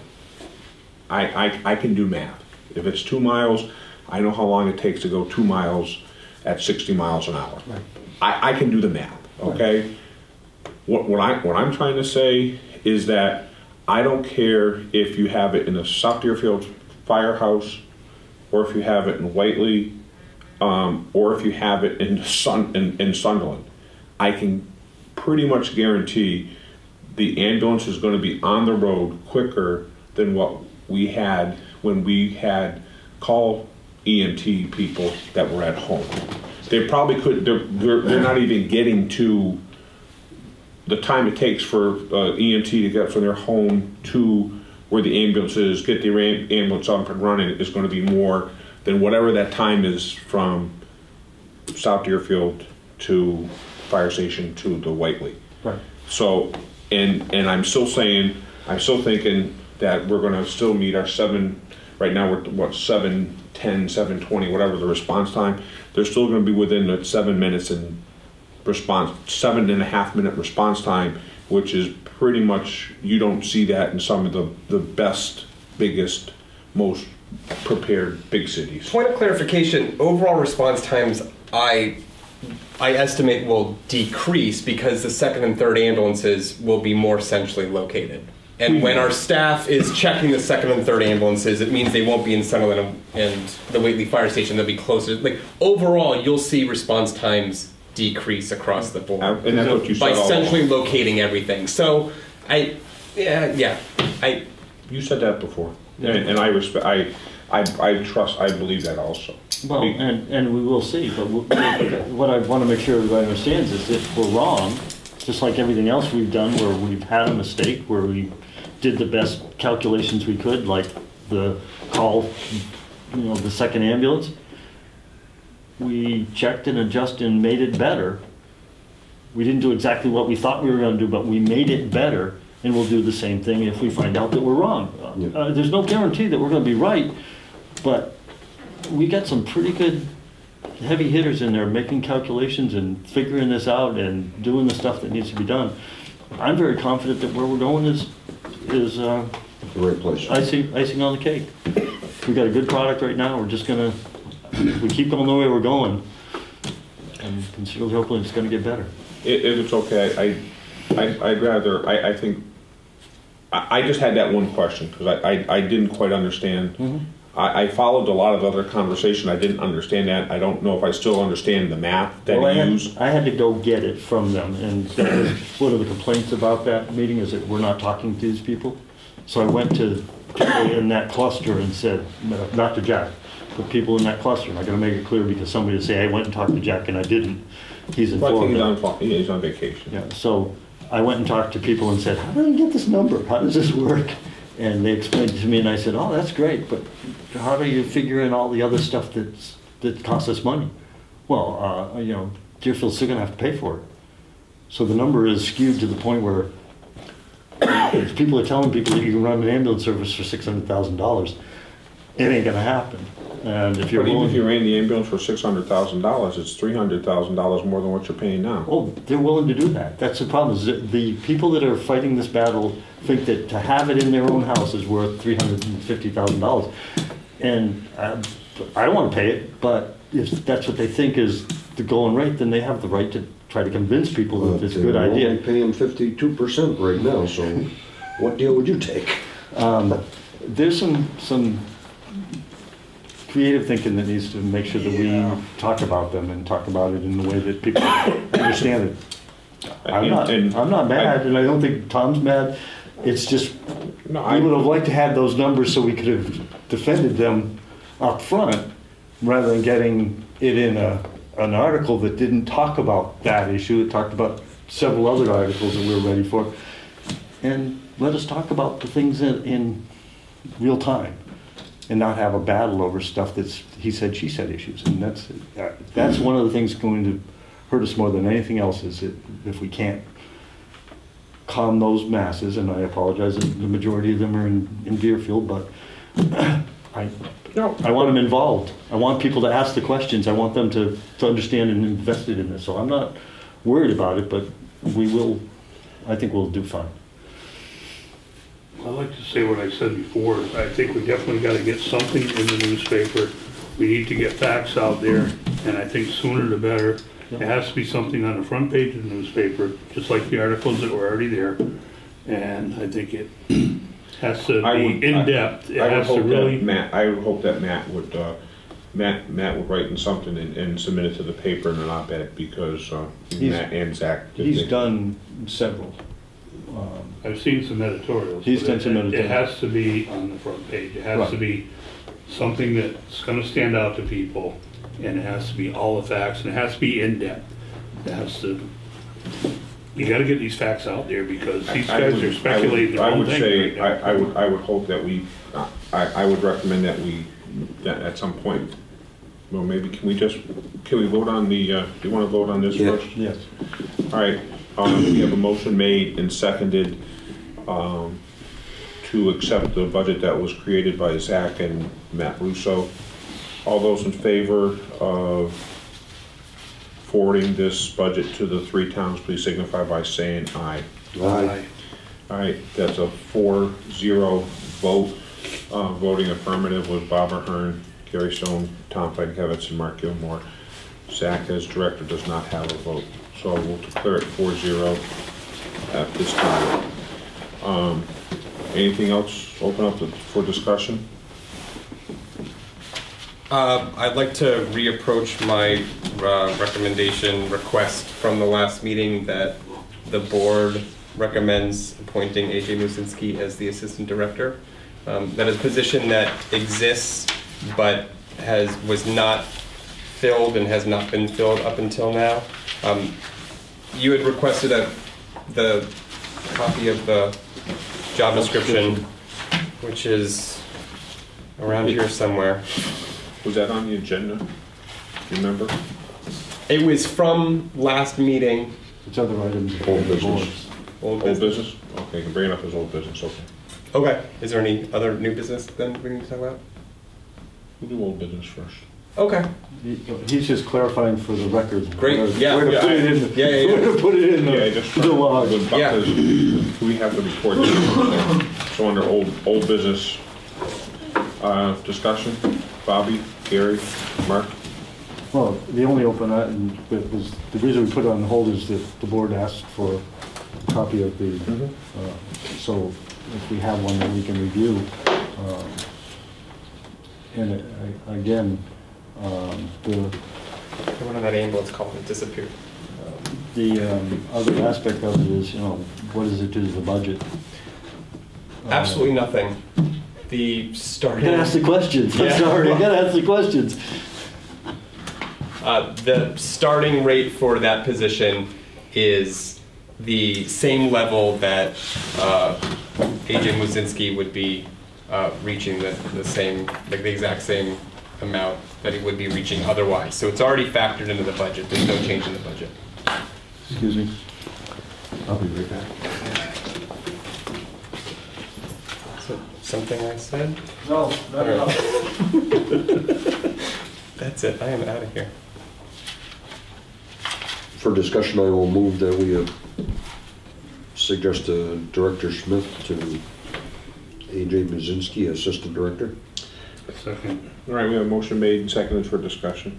I, I, I can do math. If it's two miles, I know how long it takes to go two miles at sixty miles an hour. Right. I, I can do the math, okay? What, what, I, what I'm trying to say is that I don't care if you have it in the South Deerfield Firehouse, or if you have it in Whately, um, or if you have it in, Sun, in, in Sunderland. I can pretty much guarantee the ambulance is going to be on the road quicker than what we had when we had call E M T people that were at home. They probably could, they're, they're, they're not even getting to the time it takes for uh, E M T to get from their home to where the ambulance is, get the ambulance up and running, is going to be more than whatever that time is from South Deerfield to fire station to the Whately. Right. So, and and I'm still saying, I'm still thinking that we're going to still meet our seven, right now we're what, seven ten, seven twenty, whatever the response time. They're still going to be within the seven minutes and response, seven and a half minute response time, which is pretty much, you don't see that in some of the, the best, biggest, most prepared big cities. Point of clarification, overall response times, I I estimate will decrease because the second and third ambulances will be more centrally located. And when our staff is checking the second and third ambulances, it means they won't be in Sunderland and the Whately Fire Station. They'll be closer. Like overall, you'll see response times decrease across the board Uh, and that's what you said by all centrally along. locating everything. So, I, yeah, yeah, I. You said that before, and, and I respect, I, I, I trust, I believe that also. Well, Be- and, and we will see, but we'll- what I want to make sure everybody understands is if we're wrong, just like everything else we've done where we've had a mistake, where we did the best calculations we could, like the call, you know, the second ambulance, we checked and adjusted and made it better. We didn't do exactly what we thought we were going to do, but we made it better, and we'll do the same thing if we find out that we're wrong. Yeah. Uh, there's no guarantee that we're going to be right, but we got some pretty good heavy hitters in there making calculations and figuring this out and doing the stuff that needs to be done. I'm very confident that where we're going is is uh, The right place. icing icing on the cake. We got a good product right now. We're just gonna if we keep going the way we're going, and considerably hopefully it's gonna get better. If if it's okay, I, I, I'd rather, I, I think, I, I just had that one question, because I, I, I didn't quite understand. Mm-hmm. I, I followed a lot of other conversation, I didn't understand that, I don't know if I still understand the math that Well, I you had, use. I had to go get it from them, and that was one of the complaints about that meeting is that we're not talking to these people. So I went to people in that cluster and said, not to Jack, but people in that cluster, and I gotta make it clear because somebody would say, I went and talked to Jack and I didn't. He's Well, I think informed. he's on, fa- yeah, he's on vacation. Yeah, so I went and talked to people and said, how do I get this number? How does this work? And they explained it to me, and I said, oh, that's great, but how do you figure in all the other stuff that's, that costs us money? Well, uh, you know, Deerfield's still gonna have to pay for it. So the number is skewed to the point where if people are telling people that you can run an ambulance service for six hundred thousand dollars, it ain't gonna happen. And if you're But even willing, if you ran the ambulance for six hundred thousand dollars, it's three hundred thousand dollars more than what you're paying now. oh, they're willing to do that. That's the problem, is that the people that are fighting this battle think that to have it in their own house is worth three hundred fifty thousand dollars. And I, I don't want to pay it, but if that's what they think is the going rate, then they have the right to try to convince people that it's a good We're only idea. paying fifty-two percent right now, so what deal would you take? Um, there's some, some creative thinking that needs to make sure that we talk about them and talk about it in the way that people understand it. I'm not, And- I'm not mad, and I don't think Tom's mad. It's just, No, we I, would have liked to have those numbers so we could have defended them up front, rather than getting it in a, an article that didn't talk about that issue. It talked about several other articles that we were ready for. And let us talk about the things in, in real time, and not have a battle over stuff that's he said, she said issues. And that's, uh, that's one of the things going to hurt us more than anything else, is that if we can't calm those masses, and I apologize that the majority of them are in, in Deerfield, but I, no, I want them involved. I want people to ask the questions. I want them to, to understand and invested in this. So I'm not worried about it, but we will, I think we'll do fine. I'd like to say what I said before. I think we definitely got to get something in the newspaper. We need to get facts out there, and I think sooner the better. It has to be something on the front page of the newspaper, just like the articles that were already there. And I think it has to I be would- in-depth. It I would has to hope really, that Matt, I would hope that Matt would, uh, Matt, Matt would write in something and, and submit it to the paper in an op-ed, because, uh, He's- Matt and Zach. He's done several. Um, I've seen some editorials. He's but done it- some It editorials. has to be on the front page. It has Right. to be something that's gonna stand out to people, and it has to be all the facts, and it has to be in-depth. It has to, you gotta get these facts out there, because these I guys would- are speculating their I own would thing say, right now. I, I would, I would hope that we, I, I would recommend that we, that at some point, well, maybe, can we just, can we vote on the, uh, do you want to vote on this Yeah. first? Yes. All right, um, we have a motion made and seconded, um, to accept the budget that was created by Zach and Matt Russo. All those in favor of forwarding this budget to the three towns, please signify by saying aye. Aye. All right, that's a four zero vote. Uh, voting affirmative was Bob Ahern, Gary Stone, Tom Fenkevitz, and Mark Gilmore. Zach as director does not have a vote, so we'll declare it four zero at this time. Um, anything else open up for discussion? Uh, I'd like to reapproach my uh, recommendation request from the last meeting that the board recommends appointing A J Musinski as the assistant director. Um, that is a position that exists but has was not filled and has not been filled up until now. Um, you had requested a the copy of the job description, which is around here somewhere. Was that on the agenda? Do you remember? It was from last meeting. Which other items? Old business. Old Old business. business? Okay, you can bring it up as old business, okay. Okay. Is there any other new business then we need to talk about? We'll do old business first. Okay. He- He's just clarifying for the record. Great, where- yeah, Where to yeah, put it I- in, the- yeah, yeah, yeah. where to put it in Yeah, the, just the log. Yeah. because we have the report. So under old, old business, uh, discussion, Bobby, Gary, Mark? Well, the only open item that was, the reason we put it on hold is that the board asked for a copy of the, uh, so if we have one that we can review. um, And it- I- again, um, the, The one on that ambulance call that disappeared. the um, other aspect of it is, you know, what does it do to the budget? Uh, Absolutely nothing. The You starting. gotta ask the questions, I'm Yeah. sorry, you gotta ask the questions. Uh, the starting rate for that position is the same level that uh, A J Muzinski would be uh, reaching the, the same, like the exact same amount that he would be reaching otherwise. So it's already factored into the budget. There's no change in the budget. Excuse me. I'll be right back. So something I said? No, not at all. That's it. I am out of here. For discussion, I will move that we uh, suggest uh, Director Smith to A J Muzinski, Assistant Director. Second. All right, we have a motion made and seconded for discussion.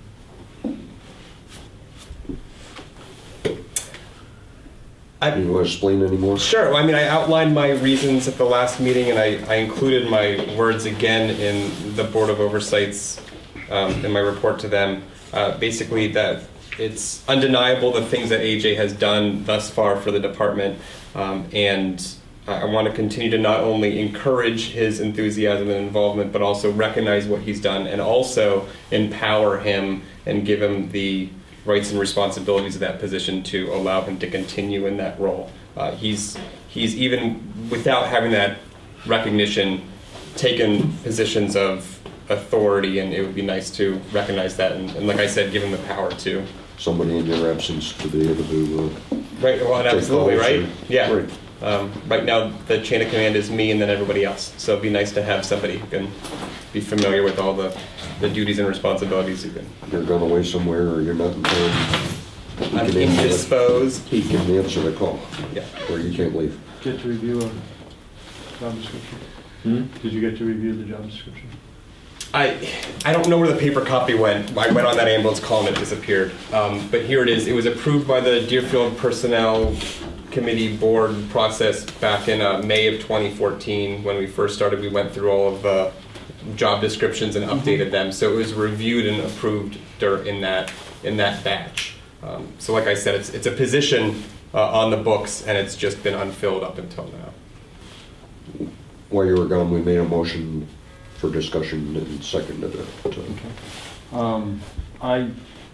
I, You want to explain any more? Sure. Well, I mean, I outlined my reasons at the last meeting, and I, I included my words again in the Board of Oversight's, um, in my report to them. Uh, basically, that it's undeniable the things that A J has done thus far for the department, um, and I want to continue to not only encourage his enthusiasm and involvement, but also recognize what he's done, and also empower him and give him the rights and responsibilities of that position to allow him to continue in that role. Uh, he's he's even without having that recognition taken positions of authority, and it would be nice to recognize that and, and like I said, give him the power to. Somebody in your absence to be able to. Uh, right. Well, and absolutely. calls Right. or- Yeah. Right. Um, right now, the chain of command is me and then everybody else. So it'd be nice to have somebody who can be familiar with all the, the duties and responsibilities. Who can. You're gone away somewhere, or you're not in town. He I'm can answer the- indisposed. He can answer the call, Yeah. or you can't leave. Get to review a job description? Hmm? Did you get to review the job description? I I don't know where the paper copy went. I went on that ambulance call and it disappeared. Um, but here it is. It was approved by the Deerfield Personnel Committee Board process back in uh, May of twenty fourteen. When we first started, we went through all of the job descriptions and updated them. So it was reviewed and approved dur- in that in that batch. Um, so like I said, it's it's a position uh, on the books, and it's just been unfilled up until now. While you were gone, we made a motion for discussion and seconded it. Okay. Um, I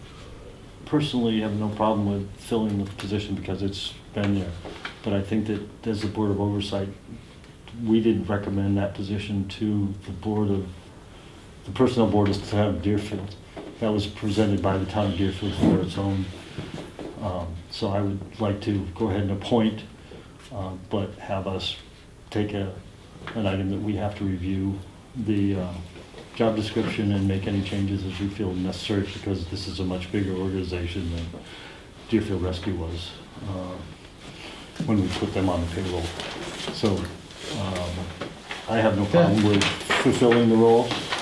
personally have no problem with filling the position because it's been there. But I think that as the Board of Oversight, we didn't recommend that position to the Board of, the Personnel Board of the Town of Deerfield. That was presented by the Town of Deerfield for its own. Um, so I would like to go ahead and appoint, uh, but have us take a, an item that we have to review the uh, job description and make any changes as we feel necessary, because this is a much bigger organization than Deerfield Rescue was uh, when we put them on the payroll. So um, I have no problem with fulfilling the role,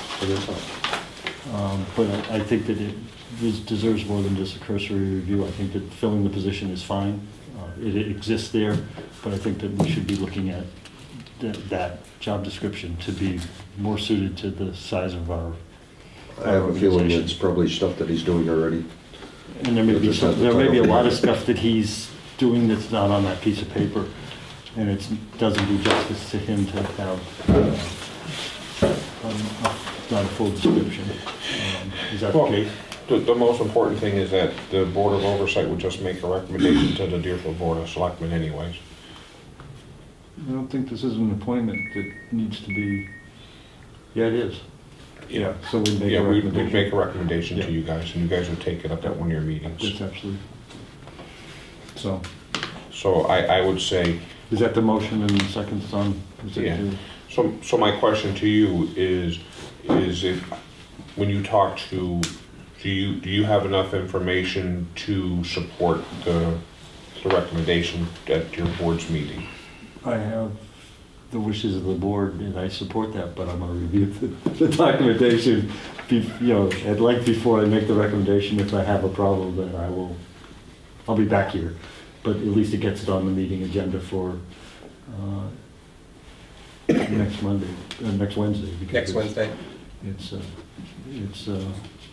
um, but I, I think that it des- deserves more than just a cursory review. I think that filling the position is fine. Uh, it, it exists there, but I think that we should be looking at th- that job description to be more suited to the size of our I have a feeling organization. it's probably stuff that he's doing already. And there may be Just some, have the there may be a title. lot of stuff that he's doing that's not on that piece of paper, and it doesn't do justice to him to have uh, um, a- not a full description. Um, Is that the Well, case? the, the most important thing is that the Board of Oversight would just make a recommendation to the Deerfield Board of Selectmen anyways. I don't think this is an appointment that needs to be, yeah, it is. Yeah. So we make Yeah, a we would recommendation. make a recommendation to Yeah. you guys, and you guys would take it up at one of your meetings. That's absolutely. So, So I, I would say, is that the motion and seconds on? Is it Yeah. to- so, so my question to you is, is if, when you talk to, do you, do you have enough information to support the, the recommendation at your board's meeting? I have the wishes of the board, and I support that, but I'm gonna review the, the documentation, be, you know, at length before I make the recommendation. If I have a problem, then I will, I'll be back here. But at least it gets it on the meeting agenda for, uh, next Monday, uh, next Wednesday. because Next it's- Wednesday. It's, uh, it's, uh,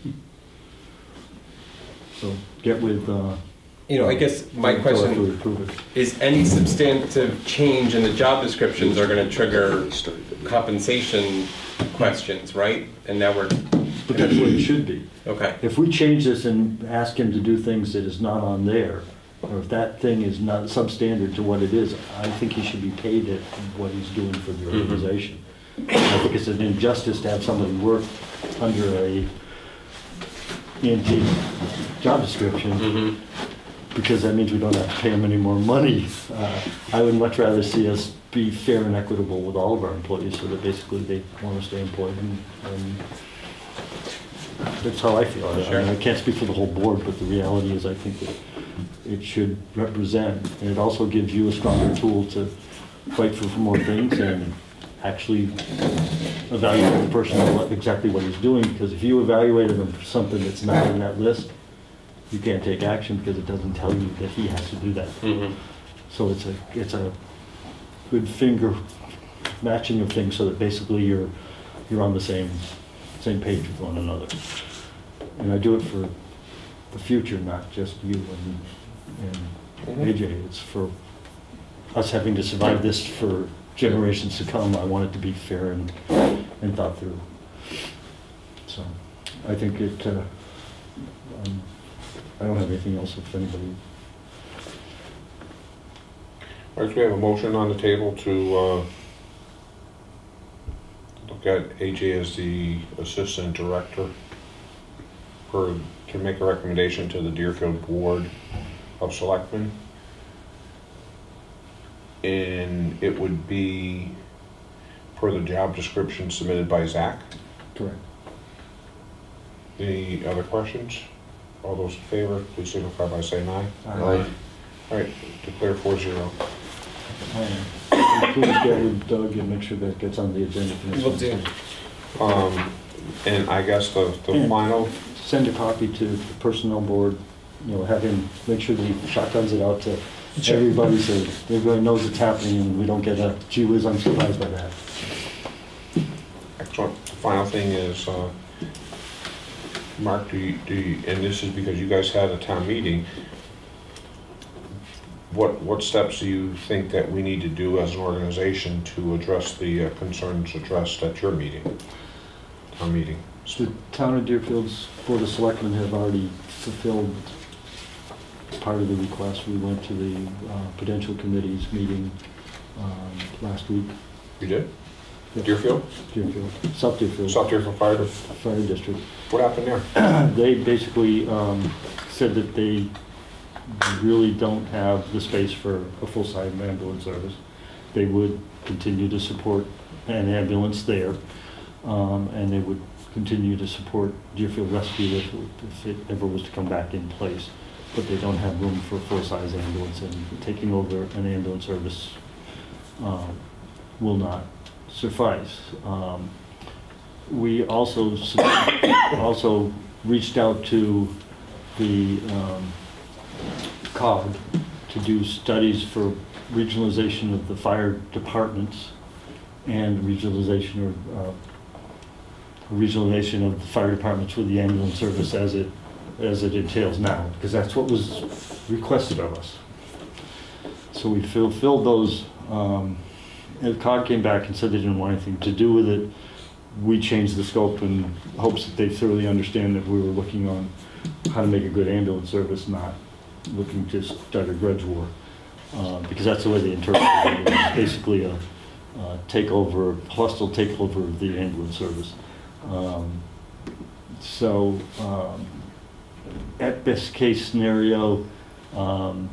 so get with, uh. You know, I guess my until after question we approve it. is, any substantive change in the job descriptions are going to trigger compensation questions, right? And now we're, But that's what it should be. okay. If we change this and ask him to do things that is not on there, or if that thing is not substandard to what it is, I think he should be paid at what he's doing for the organization. I think it's an injustice to have somebody work under a E M T job description, Mhm. because that means we don't have to pay them any more money. Uh, I would much rather see us be fair and equitable with all of our employees, so that basically they want to stay employed, and, and that's how I feel. I mean, I can't speak for the whole board, but the reality is I think that it should represent, and it also gives you a stronger tool to fight for, for more things and actually evaluate the person on what, exactly what he's doing, because if you evaluated him for something that's not in that list, you can't take action because it doesn't tell you that he has to do that. Mhm. So it's a, it's a good finger matching of things, so that basically you're, you're on the same, same page with one another. And I do it for the future, not just you and, and A J. It's for us having to survive this for generations to come. I want it to be fair and, and thought through. So I think it, uh, um, I don't have anything else if anybody. All right, so we have a motion on the table to uh, look at A J as the assistant director for, to make a recommendation to the Deerfield Board of Selectmen. And it would be per the job description submitted by Zach. Correct. Any other questions? All those in favor, please signify by saying aye. Aye. All right, declare four zero. Um, Please get with Doug and make sure that gets on the agenda for next Will do. Wednesday. Um, and I guess the, the And final, Send a copy to the personnel board, you know, have him, make sure that he shotguns it out to Sure. everybody, so everybody knows it's happening and we don't get a, gee whiz, I'm surprised by that. excellent. The final thing is, uh, Mark, do you, do you, and this is because you guys had a town meeting, what, what steps do you think that we need to do as an organization to address the uh, concerns addressed at your meeting, town meeting? The town of Deerfield's Board of Selectmen have already fulfilled part of the request. We went to the uh, Prudential Committee's meeting um, last week. You did? Yep. Deerfield? Deerfield, South Deerfield. South Deerfield Fire? Fire District. What happened there? They basically um, said that they really don't have the space for a full-size ambulance service. They would continue to support an ambulance there, um, and they would continue to support Deerfield Rescue if, if it ever was to come back in place. But they don't have room for a full-size ambulance, and taking over an ambulance service um, will not suffice. Um, we also also reached out to the um, C O G to do studies for regionalization of the fire departments and regionalization or uh, regionalization of the fire departments with the ambulance service as it as it entails now, because that's what was requested of us. So we fulfilled those. Um, and C O G came back and said they didn't want anything to do with it. We changed the scope in hopes that they thoroughly understand that we were looking on how to make a good ambulance service, not looking to start a grudge war, uh, because that's the way they interpreted it. It was basically a uh, takeover, hostile takeover of the ambulance service. Um, so, um, at best case scenario, um,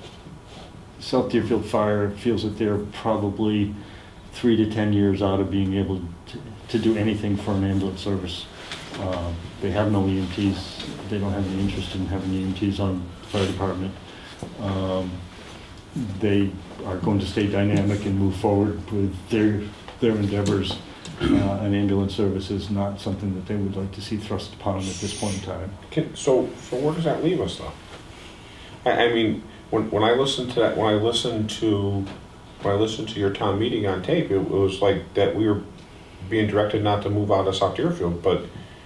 South Deerfield Fire feels that they're probably three to ten years out of being able to, to do anything for an ambulance service. Um, they have no E M Ts. They don't have any interest in having E M Ts on the fire department. Um, they are going to stay dynamic and move forward with their their endeavors. Uh, an ambulance service is not something that they would like to see thrust upon them at this point in time. Can, so, so where does that leave us, though? I, I mean, when when I listened to that, when I listened to when I listened to your town meeting on tape, it, it was like that we were being directed not to move out of South Deerfield. But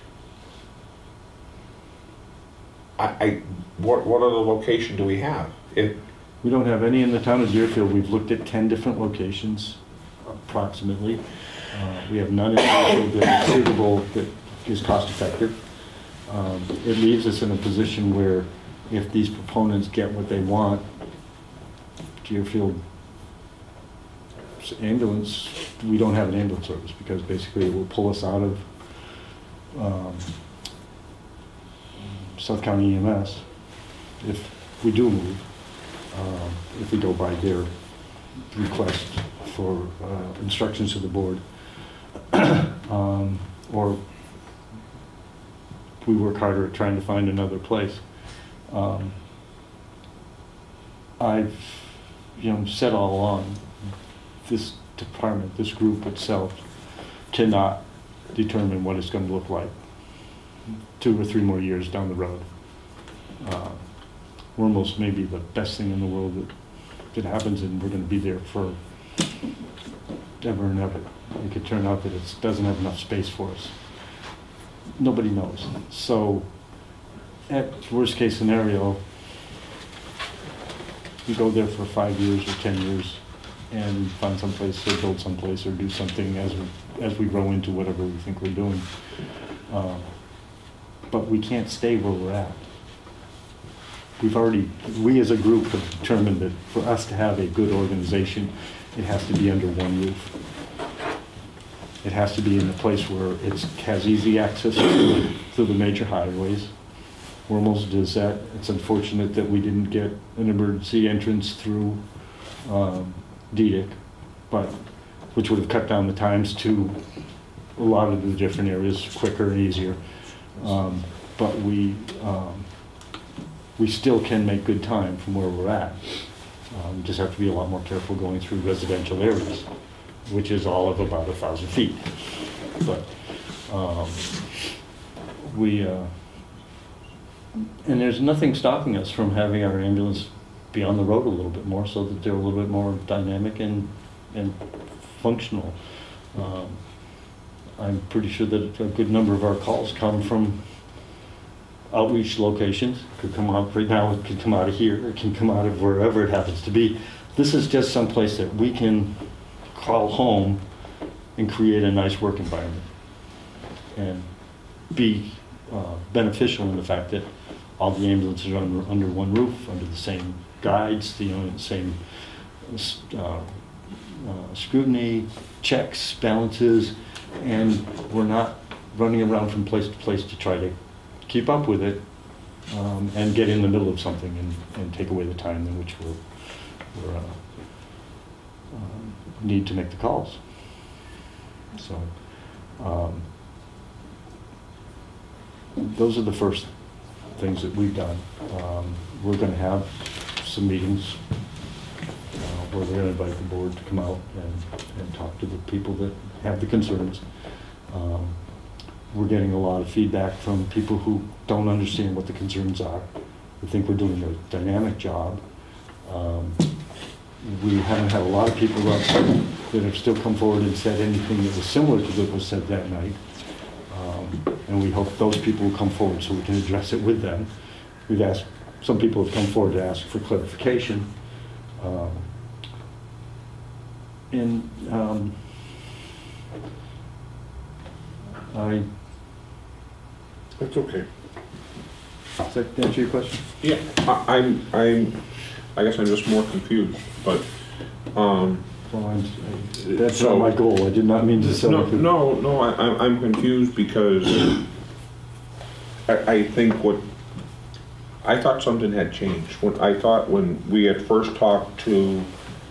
I, I what what other location do we have? It, We don't have any in the town of Deerfield. We've looked at ten different locations, approximately. Uh, we have none in Deerfield that is suitable, that is cost effective. Um, it leaves us in a position where if these proponents get what they want, Deerfield ambulance, we don't have an ambulance service because basically it will pull us out of um, South County E M S if we do move, um, if we go by their request for uh, instructions to the board, um, or we work harder at trying to find another place. Um, I've, you know, said all along, this department, this group itself, cannot determine what it's going to look like two or three more years down the road. Uh, Wormels may be the best thing in the world that, that happens, and we're going to be there for ever and ever. It could turn out that it doesn't have enough space for us. Nobody knows. So, at worst case scenario, we go there for five years or ten years and find someplace or build someplace or do something as we, as we grow into whatever we think we're doing. Uh, but we can't stay where we're at. We've already, we as a group have determined that for us to have a good organization, it has to be under one roof. It has to be in a place where it has easy access to, to the major highways. Wormels does that. It's unfortunate that we didn't get an emergency entrance through um, D D I C, but which would have cut down the times to a lot of the different areas quicker and easier. Um, but we um, we still can make good time from where we're at. Um, we just have to be a lot more careful going through residential areas, which is all of about a thousand feet. But um, we, uh, and there's nothing stopping us from having our ambulance be on the road a little bit more so that they're a little bit more dynamic and, and functional. Um, I'm pretty sure that a good number of our calls come from outreach locations. It could come out right now, it could come out of here, it can come out of wherever it happens to be. This is just some place that we can call home and create a nice work environment and be uh, beneficial in the fact that all the ambulances are under, under one roof, under the same guides, the you know, same uh, uh, scrutiny, checks, balances, and we're not running around from place to place to try to keep up with it um, and get in the middle of something and, and take away the time in which we're, we're uh, um, need to make the calls. So um, those are the first things that we've done. Um, we're going to have some meetings uh, where we're going to invite the board to come out and, and talk to the people that have the concerns. Um, we're getting a lot of feedback from people who don't understand what the concerns are. We think we're doing a dynamic job. Um, we haven't had a lot of people that have still come forward and said anything that was similar to what was said that night. Um, and we hope those people will come forward so we can address it with them. We've asked, some people have come forward to ask for clarification. Um, and um, I... That's okay. Does that answer your question? Yeah, I, I'm, I'm, I guess I'm just more confused, but, um... Well, I'm, I, that's so, not my goal. I did not mean to say No, anything. no, no, I, I'm I'm confused because I, I think what, I thought something had changed. When I thought when we had first talked to,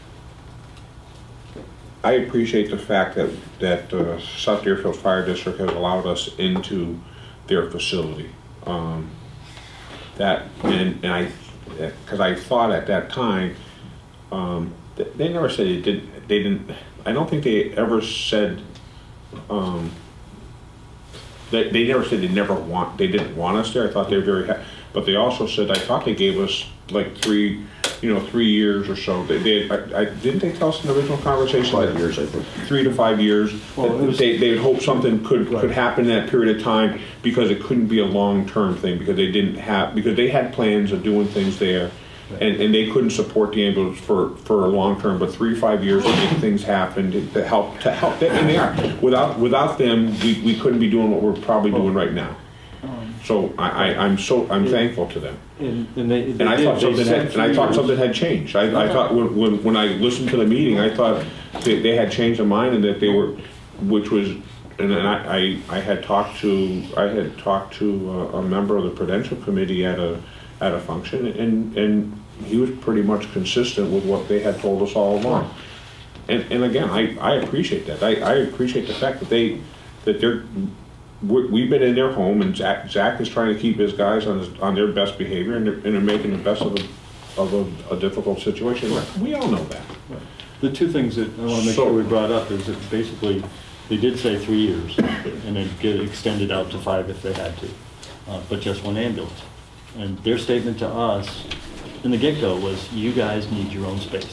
I appreciate the fact that, that uh, South Deerfield Fire District has allowed us into their facility. Um, that, and, and I, because I thought at that time, um, they never said they didn't, they didn't, I don't think they ever said, um, they, they never said they never want, they didn't want us there. I thought they were very happy. But they also said, I thought they gave us like three, you know, three years or so. They, they I, I, didn't they tell us in the original conversation? Five years, I think. Three to five years. Well, it was, they they hope something could right. could happen in that period of time because it couldn't be a long-term thing because they didn't have, because they had plans of doing things there. And, and they couldn't support the ambulance for, for a long term, but three, five years to make things happen to, to help to help them. And they are. Without without them, we, we couldn't be doing what we're probably doing right now. So I, I, I'm so, I'm thankful to them. And, and they, they And I did, thought they something said had, and I three thought years. something had changed. I, I thought when, when, when I listened to the meeting, I thought they, they had changed their mind and that they were, which was, and then I, I, I had talked to, I had talked to a, a member of the Prudential Committee at a, at a function, and, and he was pretty much consistent with what they had told us all along. And, and again, I, I appreciate that. I, I appreciate the fact that they, that they're, we're, we've been in their home, and Zach, Zach is trying to keep his guys on, his, on their best behavior, and they're, and they're making the best of a, of a, a difficult situation. We all know that. Right. The two things that I want to make So- sure we brought up is that basically, they did say three years, and then get extended out to five if they had to, uh, but just one ambulance. And their statement to us in the get-go was, you guys need your own space.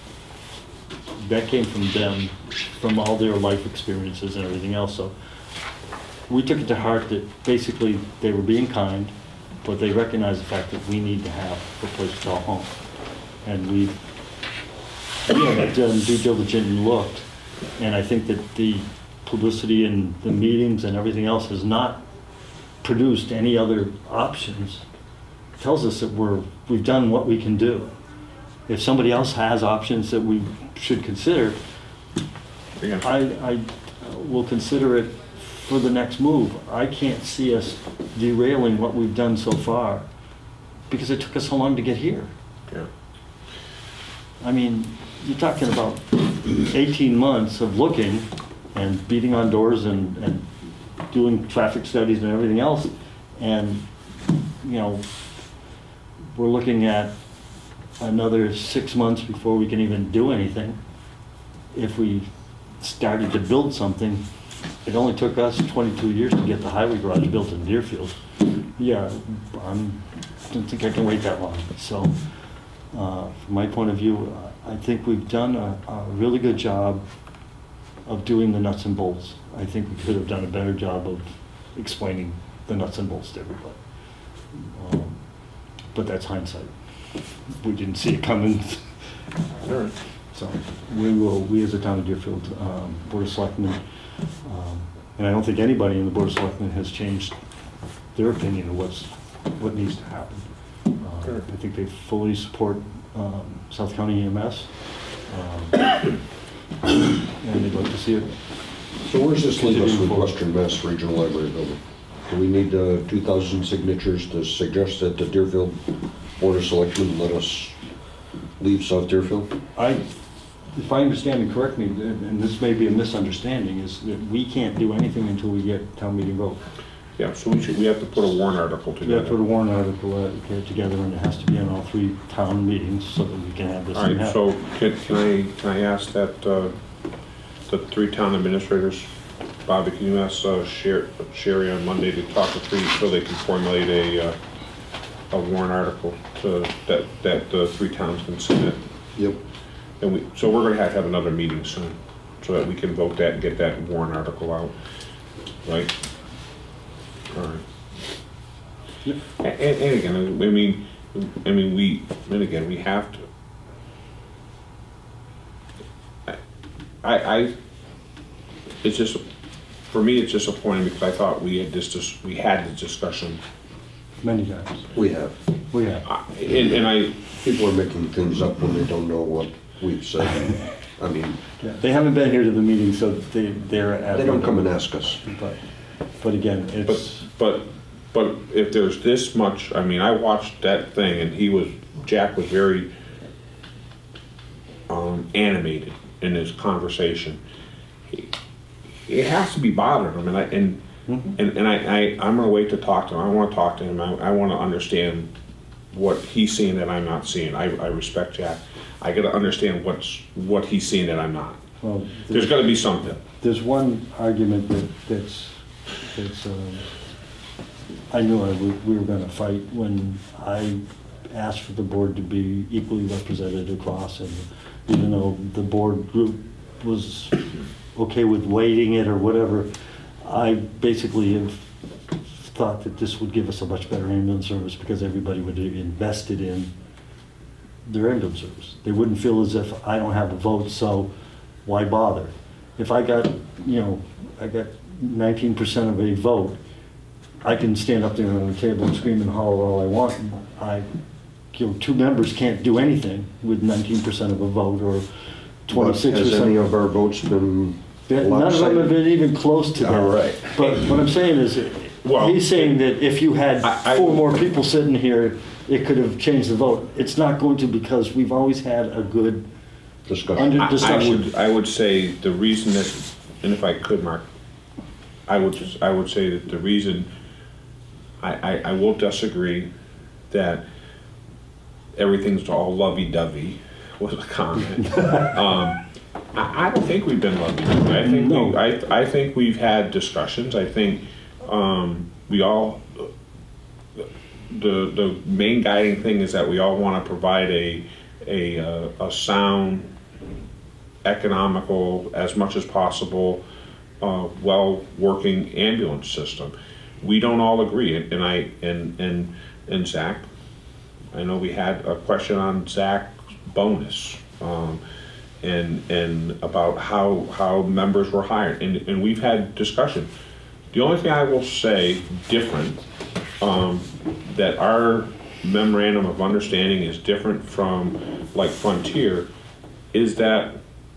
That came from them, from all their life experiences and everything else. So we took it to heart that basically they were being kind, but they recognized the fact that we need to have a place to call home. And we, we have done due diligence and looked, and I think that the publicity and the meetings and everything else has not produced any other options. It tells us that we're, we've done what we can do. If somebody else has options that we should consider, Yeah. I, I will consider it for the next move. I can't see us derailing what we've done so far because it took us so long to get here. Yeah. I mean, you're talking about eighteen months of looking and beating on doors and, and doing traffic studies and everything else. And, you know, we're looking at another six months before we can even do anything. If we started to build something, it only took us twenty-two years to get the highway garage built in Deerfield. Yeah, I'm, I don't think I can wait that long. So, uh, from my point of view, I think we've done a, a really good job of doing the nuts and bolts. I think we could have done a better job of explaining the nuts and bolts to everybody. Um, but that's hindsight. We didn't see it coming. All right. So we will, we as a town of Deerfield, um, Board of Selectmen, um, and I don't think anybody in the Board of Selectmen has changed their opinion of what's, what needs to happen. Uh, Sure. I think they fully support um, South County E M S, um, and they'd like to see it. So where's this leave us Continuing with forward. Western Mass Regional Library Building? Do we need uh, two thousand signatures to suggest that the Deerfield Board of Selectmen let us leave South Deerfield? I, if I understand it correctly, and this may be a misunderstanding, is that we can't do anything until we get town meeting vote. Yeah, so we should, we have to put a warrant article We have to put a together. warrant article uh, get together, and it has to be on all three town meetings so that we can have this All thing right, happen. so can, can I, can I ask that, uh, the three town administrators, Bobby, can you ask, uh, Sher- Sherry on Monday to talk to three, so they can formulate a, uh, a warrant article to, that, that the three towns can submit? Yep. And we, so we're gonna have to have another meeting soon, so that we can vote that and get that warrant article out, right? All right. Yep. And, and again, I mean, I mean, we, and again, we have to. I, I, it's just, for me, it's disappointing because I thought we had this, dis- we had this discussion. Many times. We have. We have. I- And, and I, People are making things up when they don't know what we've said. I mean, Yeah, they haven't been here to the meeting, so they, they're at. they don't come and ask us. But, but again, but, it's, but, but if there's this much, I mean, I watched that thing and he was, Jack was very um, animated in his conversation. He, it has to be bothering him, and I, and, Mhm. and, and I, I, I'm gonna wait to talk to him. I wanna talk to him. I, I wanna understand what he's seeing that I'm not seeing. I, I respect Jack. I gotta understand what's, what he's seeing that I'm not. well, There's there's, gotta be something. there's one argument that, that's, that's, um, I knew I, we we were gonna fight when I asked for the board to be equally represented across, and even though the board group was okay with waiting it or whatever, I basically have thought that this would give us a much better ambulance service because everybody would have invested in their ambulance service. They wouldn't feel as if I don't have a vote, so why bother? If I got, you know, I got nineteen percent of a vote, I can stand up there on the table and scream and holler all I want. I, you know, two members can't do anything with nineteen percent of a vote or twenty-six Has any percent. of our votes been None of them have lopsided? been even close to that. All right. But what I'm saying is, Well, he's saying that if you had I- I- four more people sitting here, it could have changed the vote. It's not going to, because we've always had a good Discussion. under I- I discussion. would, I would say the reason that, and if I could, Mark, I would, just- I would say that the reason, I, I, I will disagree that everything's all lovey-dovey was a comment. um, I, I don't think we've been lovey-dovey. I think No. we, I, I think we've had discussions. I think um, we all, the the main guiding thing is that we all want to provide a a, uh, a sound, economical, as much as possible, uh, well-working ambulance system. We don't all agree, and, and I and and and Zach, I know we had a question on Zach's bonus, um, and and about how how members were hired, and and we've had discussion. The only thing I will say different, um, that our memorandum of understanding is different from like Frontier, is that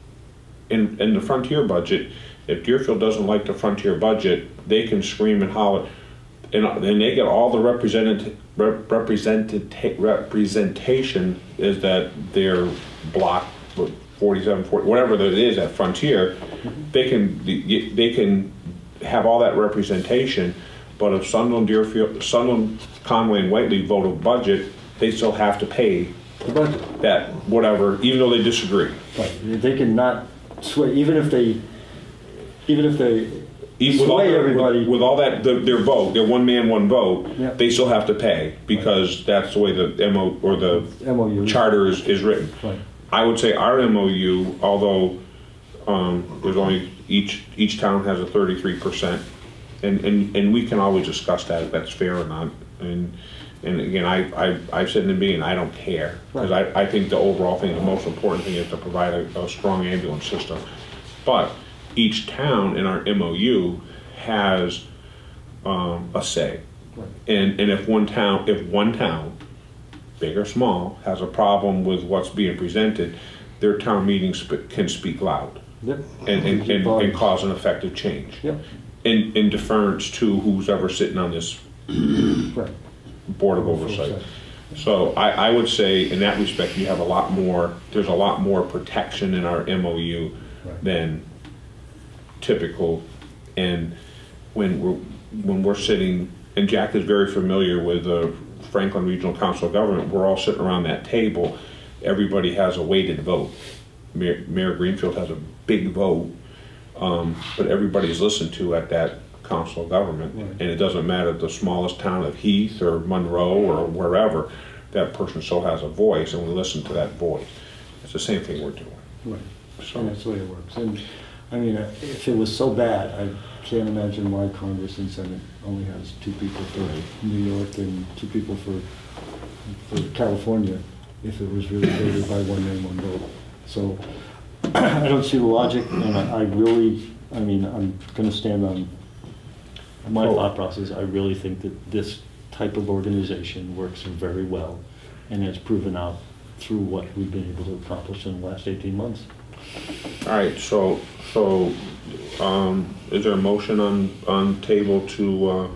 in in the Frontier budget, if Deerfield doesn't like the Frontier budget, they can scream and holler, and and they get all the represented rep, represented representation is that their block forty-seven, forty, whatever that is at Frontier, they can they can have all that representation. But if Sunderland, Deerfield, Sunderland, Conway, and Whiteley vote a budget, they still have to pay The budget. that whatever, even though they disagree. Right. They can not sway, even if they, even if they Even with all sway their- everybody. with, with all that the, their vote, their one man, one vote, Yeah. they still have to pay because that's the way the M O or the M O U. charter is, is written. Right. I would say our M O U, although um, there's only each each town has a thirty-three percent, and, and and we can always discuss that if that's fair or not. And and again, I I I said in the meeting, I don't care because Right. I, I think the overall thing, the most important thing is to provide a, a strong ambulance system. But each town in our M O U has um, a say, Right. and and if one town if one town, big or small, has a problem with what's being presented, their town meeting sp- can speak loud Yep. and, and, and, and cause an effective change. Yep. In, in deference to who's ever sitting on this Right. Board of Oversight. So I, I would say in that respect, you have a lot more, there's a lot more protection in our M O U Right. than typical. And when we're, when we're sitting, and Jack is very familiar with the Franklin Regional Council of Government, we're all sitting around that table. Everybody has a weighted vote. Mayor, Mayor Greenfield has a big vote, um, but everybody's listened to at that Council of Government. Right. And it doesn't matter the smallest town of Heath or Monroe or wherever, that person still has a voice, and we listen to that voice. It's the same thing we're doing. Right. So- And that's the way it works. And, I mean, uh, if it was so bad, I can't imagine why Congress and Senate only has two people for New York and two people for, for California, if it was really voted by one man, one vote. So, I don't see the logic, and I I really, I mean, I'm gonna stand on my Oh. thought process. I really think that this type of organization works very well, and has proven out through what we've been able to accomplish in the last eighteen months. All right, so, so, um, is there a motion on, on table to, uh,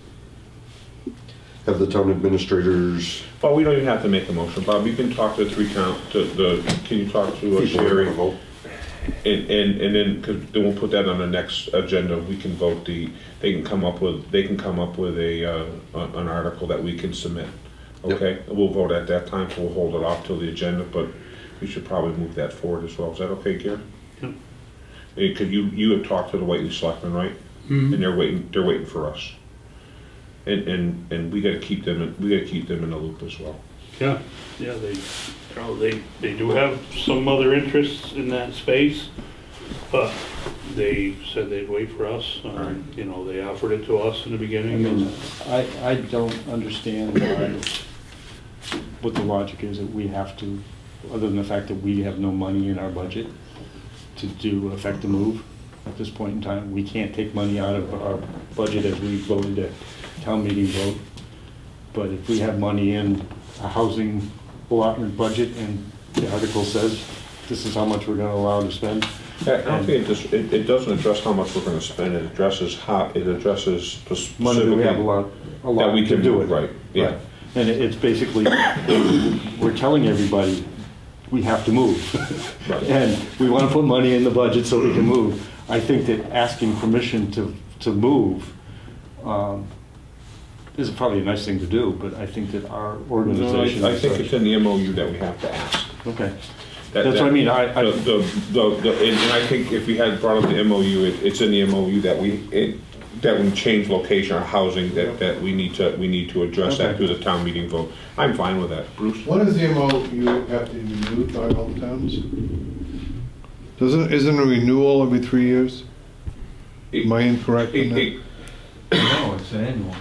Have the town administrators. well, we don't even have to make a motion, Bob, you can talk to the three count, to the, can you talk to uh, Sherry? Vote. And, and, and then, cause then we'll put that on the next agenda, we can vote the, they can come up with, they can come up with a, uh, a- an article that we can submit. Yep. Okay, we'll vote at that time, so we'll hold it off till the agenda, but we should probably move that forward as well, is that okay, Gary? Yep. Eh, Cause you, you have talked to the Whiteley Selectmen, right? Mhm. And they're waiting, they're waiting for us. And, and, and we gotta keep them, in we gotta keep them in the loop as well. Yeah, yeah, they, you know, they, they do have some other interests in that space, but they said they'd wait for us. Um, You know, they offered it to us in the I beginning. mean, and- I, I don't understand why, what the logic is that we have to, other than the fact that we have no money in our budget to do, affect the move at this point in time. We can't take money out of our budget as we voted to town meeting vote. But if we have money in a housing allotment budget and the article says this is how much we're gonna allow to spend. I don't think it just, it, it doesn't address how much we're gonna spend, it addresses how, it addresses Money that we have a specifically lot, a that lot we to can do do, it. right, yeah. Right. And it- it's basically, we're telling everybody, we have to move. Right. And we want to put money in the budget so we can move. I think that asking permission to, to move um, is probably a nice thing to do, but I think that our No, organization. I, I is think such- it's in the M O U that we have to ask. Okay. That- That's that- what I mean, I- I- The, the, the, the- and and I think if we had brought up the M O U, it, it's in the M O U that we, it, that we change location or housing, that, that we need to, we need to address that Okay. through the town meeting vote. I'm fine with that. Bruce? When does the M O U have to be renewed by all the towns? Doesn't, isn't a renewal every three years? Am I incorrect in It- that? it- No, it's annual.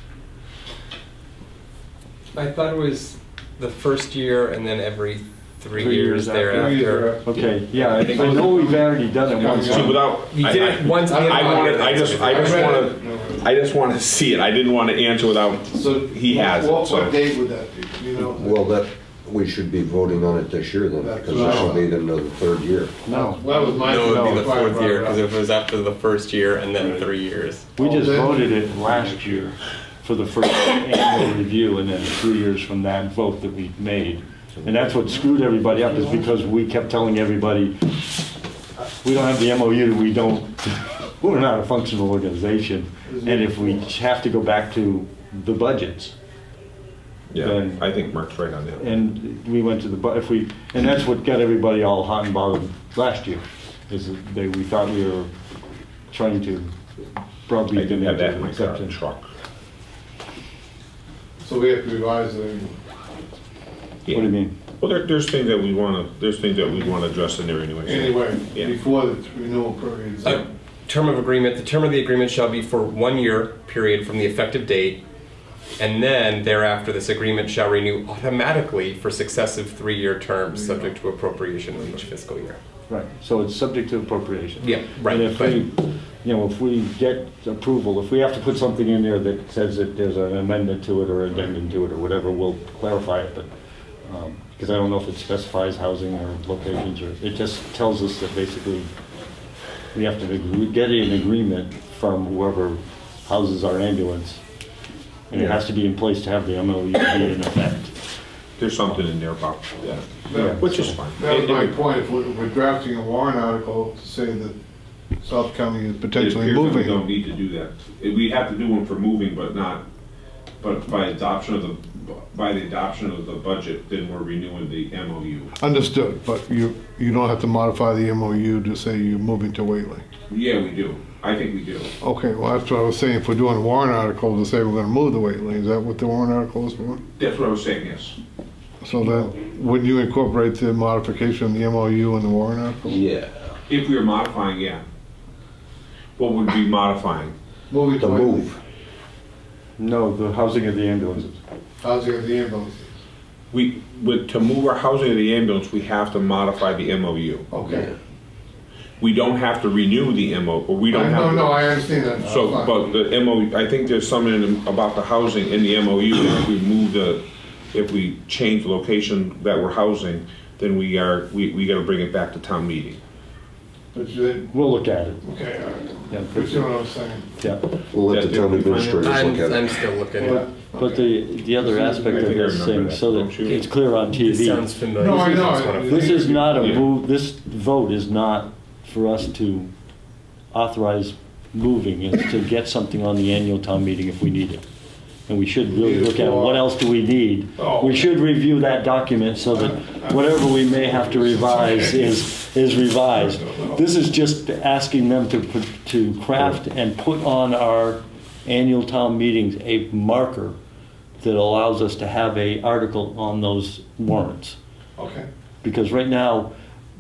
I thought it was the first year and then every three, Three years, years after. thereafter. Okay, yeah, I I think- I know we've already done it once. See, without. You I- did I- it once. I I wanted, I just, I just I read wanna, it. I just wanna see it. I didn't wanna answer without, So he has it, What, so. what date would that be, you know? Well, that, we should be voting on it this year then, because this will be the the third year. No, That was my. No, it would be No. the fourth year because if it was after the first year and then three years. we just Oh, then- voted it last year for the first annual review, and then three years from that vote that we made. And that's what screwed everybody up, is because we kept telling everybody, we don't have the M O U, we don't, we're not a functional organization. And if we have to go back to the budgets, Yeah, Then- I think Mark's right on that. and we went to the, bu- if we, and that's what got everybody all hot and bothered last year, is that they, we thought we were trying to probably. I didn't have that in my car, exception. truck. So we have to revise it. What do you mean? Well, there, there's things that we wanna, there's things that we wanna address in there anyway. so- Anyway, Yeah. before the renewal period. is Uh, up. Term of agreement, the term of the agreement shall be for one year period from the effective date, and then thereafter this agreement shall renew automatically for successive three-year terms, subject to appropriation of each fiscal year. Right, so it's subject to appropriation. Yeah, right, And if but- we, you know, if we get approval, if we have to put something in there that says that there's an amendment to it or addendum to it or whatever, we'll clarify it, but, because I don't know if it specifies housing or locations, or, it just tells us that basically we have to agree- get an agreement from whoever houses our ambulance, and it has to be in place to have the M O U be in effect. There's something in there about that, Yeah. which is fine. That was It- my it- point, if we're we're drafting a warrant article to say that South County is It potentially appears that we don't moving. need to do that. It- We have to do one for moving, but not, but by adoption of the, by the adoption of the budget, then we're renewing the M O U. Understood, but you, you don't have to modify the M O U to say you're moving to Whately. Yeah, we do. I think we do. Okay, well, that's what I was saying, if we're doing a warrant article to say we're gonna move the Whately, is that what the warrant article is for? That's what I was saying, yes. So then, would you incorporate the modification of the M O U in the warrant article? Yeah. If we were modifying, yeah. What would we be modifying? Moving to The Whately. move. No, the housing of the ambulances. Housing of the ambulances. We, with, to move our housing of the ambulance, we have to modify the M O U. Okay. We don't have to renew the M O, or we don't I- have No, to. no, I understand that. So, Fine. but the M O U, I think there's something in- about the housing in the M O U, if we move the, if we change the location that we're housing, then we are, we, we gotta bring it back to town meeting. But you, We'll look at it, okay, all right. yeah. You see what I was saying? Yeah. We'll let the Yeah, town did we find it? administrators I'm, look at I'm it. still looking. Yeah. But the, the other aspect I of think I this remember thing, that, so that don't you? it's clear on T This V. sounds familiar. No, I know. This is one of- This is not a Yeah. move, this vote is not for us to authorize moving, it's to get something on the annual town meeting if we need it. And we should really look at what else do we need. Oh. We should review that document so that whatever we may have to revise is, is revised. This is just asking them to, put- to craft and put on our annual town meetings a marker that allows us to have a article on those warrants. Okay. Because right now,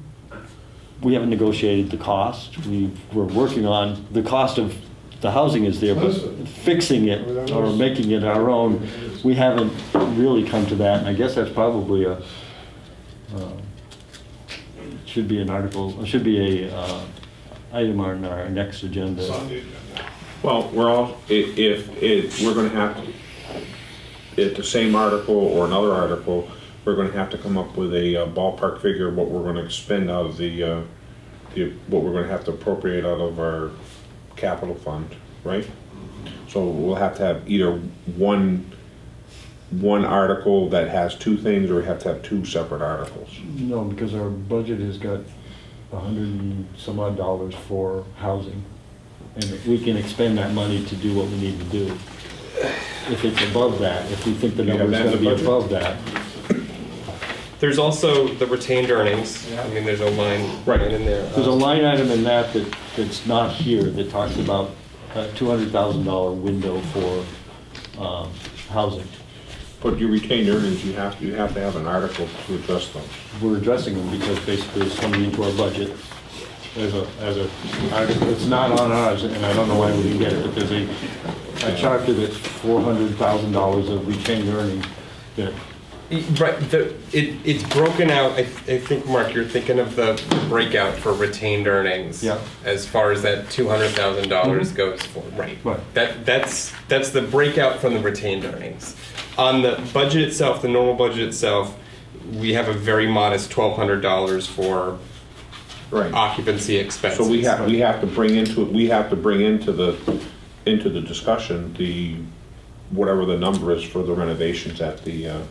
we haven't negotiated the cost. We, we're working on, the cost of the housing is there, but fixing it or making it our own, we haven't really come to that. And I guess that's probably a, uh, should be an article, should be a uh, item on our next agenda. Sunday agenda. Well, we're all, i- if, if, we're gonna have to, if the same article or another article, we're gonna have to come up with a uh, ballpark figure of what we're gonna expend out of the, uh, the, what we're gonna have to appropriate out of our capital fund, right? So we'll have to have either one, one article that has two things, or we have to have two separate articles. No, because our budget has got a hundred and some odd dollars for housing. And we can expend that money to do what we need to do. If it's above that, if we think the You have number's that in gonna the be budget? above that, There's also the retained earnings. I mean, there's a line Right. right in there. there's a line item in that that, that's not here that talks about a two hundred thousand dollar window for, um, housing. But your retained earnings, you have, you have to have an article to address those. We're addressing them because basically it's coming into our budget as a, as a, it's not on ours, and I don't know why we didn't get it, but there's a, a chapter that's four hundred thousand dollars of retained earnings that, Right, the, it, it's broken out, I, I think, Mark, you're thinking of the breakout for retained earnings. Yeah. As far as that two hundred thousand dollars goes for, right. Right. That, that's, that's the breakout from the retained earnings. On the budget itself, the normal budget itself, we have a very modest twelve hundred dollars for Right. occupancy expenses. So we have, we have to bring into, we have to bring into the, into the discussion, the, whatever the number is for the renovations at the, uh,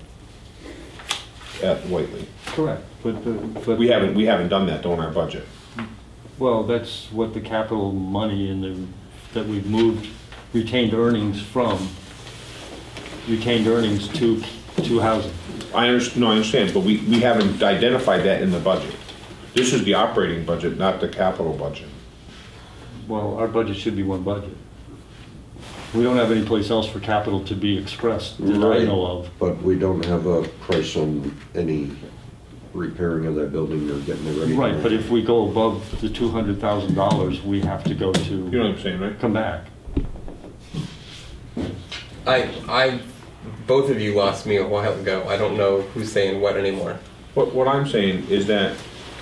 at Whiteley. correct, but, the- but. We haven't, we haven't done that though in our budget. Well, that's what the capital money in the, that we've moved retained earnings from, retained earnings to, to housing. I understand, no, I understand, but we, we haven't identified that in the budget. This is the operating budget, not the capital budget. Well, our budget should be one budget. We don't have any place else for capital to be expressed that I Right. know of. But we don't have a price on any repairing of that building or getting it ready. Right, but if we go above the two hundred thousand dollars, we have to go You know to, what I'm saying, right? come back. I, I, both of you lost me a while ago. I don't know who's saying what anymore. What, what I'm saying is that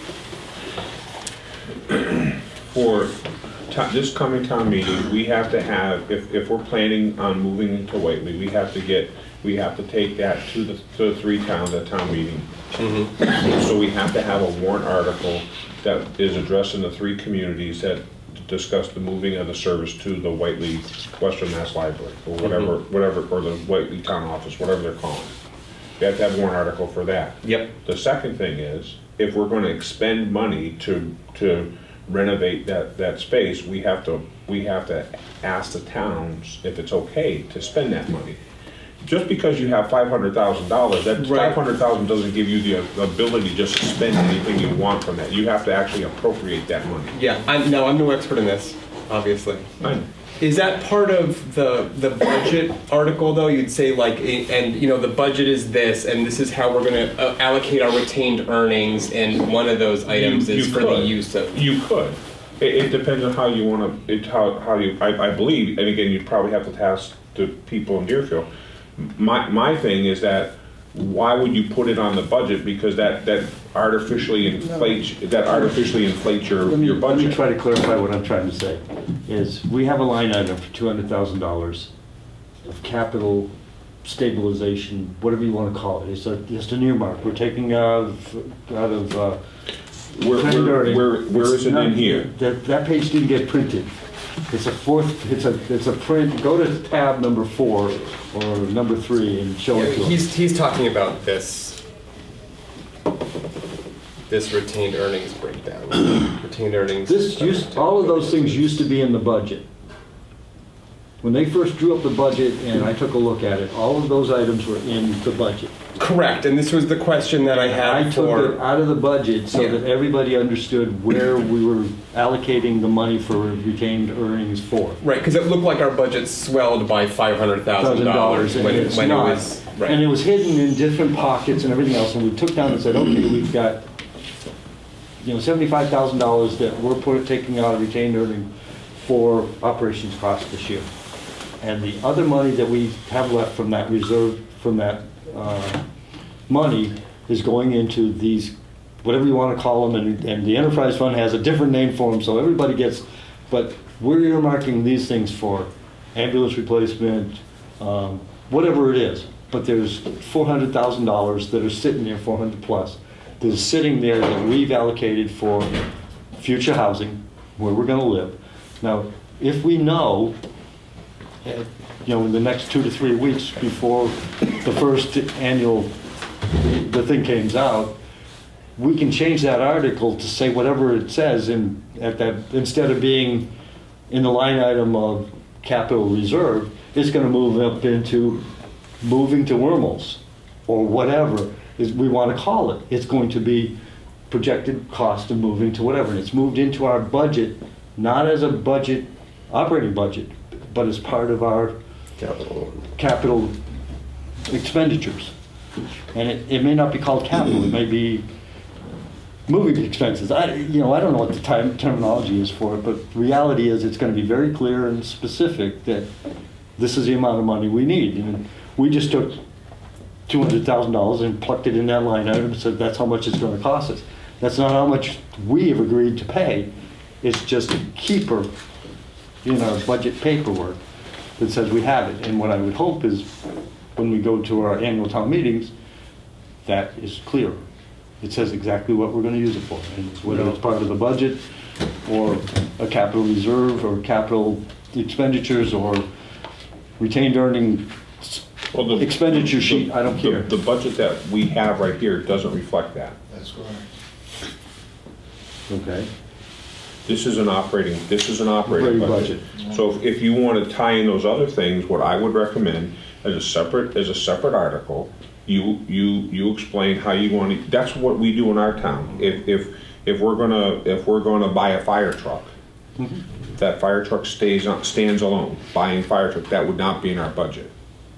for to- this coming town meeting, we have to have, if, if we're planning on moving to Whiteley, we have to get, we have to take that to the, to the three towns at town meeting. So we have to have a warrant article that is addressing the three communities that discuss the moving of the service to the Whiteley Western Mass Library, or whatever, whatever, or the Whiteley Town Office, whatever they're calling it. We have to have a warrant article for that. Yep. The second thing is, if we're gonna expend money to, to renovate that, that space, we have to, we have to ask the towns if it's okay to spend that money. Just because you have five hundred thousand dollars, that Right. five hundred thousand doesn't give you the ability just to spend anything you want from that. You have to actually appropriate that money. Yeah, I'm, no, I'm no expert in this, obviously. Fine. Is that part of the the budget article though? You'd say like, eh, and you know, the budget is this, and this is how we're going to uh, allocate our retained earnings, and one of those items You- is you for the could. use of. You could. It, it depends on how you want to, it, how, how you, I, I believe, and again, you'd probably have to ask the people in Deerfield. My, my thing is that, why would you put it on the budget? Because that, that artificially inflates, that artificially inflates your, Let me, your let me budget. try to clarify what I'm trying to say, is we have a line item for two hundred thousand dollars of capital stabilization, whatever you want to call it. It's a, just an earmark. We're taking out of, out of, uh, Where, retained where, earnings. where, where is it It's in not- here? That, that page didn't get printed. It's a fourth, it's a, it's a print, go to tab number four or number three and show it to them. He's he's talking about this this retained earnings breakdown. Retained earnings. This used, all of those things used to be in the budget. When they first drew up the budget and I took a look at it, all of those items were in the budget. Correct, and this was the question that I had I took for. it out of the budget so Yeah. that everybody understood where we were allocating the money for retained earnings for. Right, because it looked like our budget swelled by five hundred thousand dollars and when, it's when it not. was. Right. And it was hidden in different pockets and everything else, and we took down and said, okay, we've got, you know, seventy-five thousand dollars that we're put, taking out of retained earning for operations costs this year. And the other money that we have left from that reserve, from that uh, money, is going into these, whatever you want to call them, and, and the enterprise fund has a different name for them, so everybody gets, but we're earmarking these things for ambulance replacement, um, whatever it is. But there's four hundred thousand dollars that are sitting there, four hundred plus, that is sitting there that we've allocated for future housing, where we're gonna live. Now, if we know, uh, you know, in the next two to three weeks before the first annual, the thing comes out, we can change that article to say whatever it says in, at that, instead of being in the line item of capital reserve, it's gonna move up into moving to Wormels, or whatever is we wanna call it. It's going to be projected cost of moving to whatever, and it's moved into our budget, not as a budget, operating budget, but as part of our Capital. capital expenditures. And it, it may not be called capital, it may be moving expenses. I, you know, I don't know what the time, terminology is for it, but reality is it's gonna be very clear and specific that this is the amount of money we need. And we just took two hundred thousand dollars and plucked it in that line item and said that's how much it's gonna cost us. That's not how much we have agreed to pay. It's just a keeper in our budget paperwork that says we have it. And what I would hope is when we go to our annual town meetings, that is clear. It says exactly what we're gonna use it for. And whether it's part of the budget or a capital reserve or capital expenditures or retained earning Well, the- expenditure sheet, I don't the- care. The budget that we have right here doesn't reflect that. That's correct. Okay. This is an operating, this is an operating Operating budget. So if- if you want to tie in those other things, what I would recommend as a separate, as a separate article, you, you, you explain how you want to, that's what we do in our town. If, if, if we're gonna, if we're gonna buy a fire truck, that fire truck stays on, stands alone. Buying fire truck, that would not be in our budget.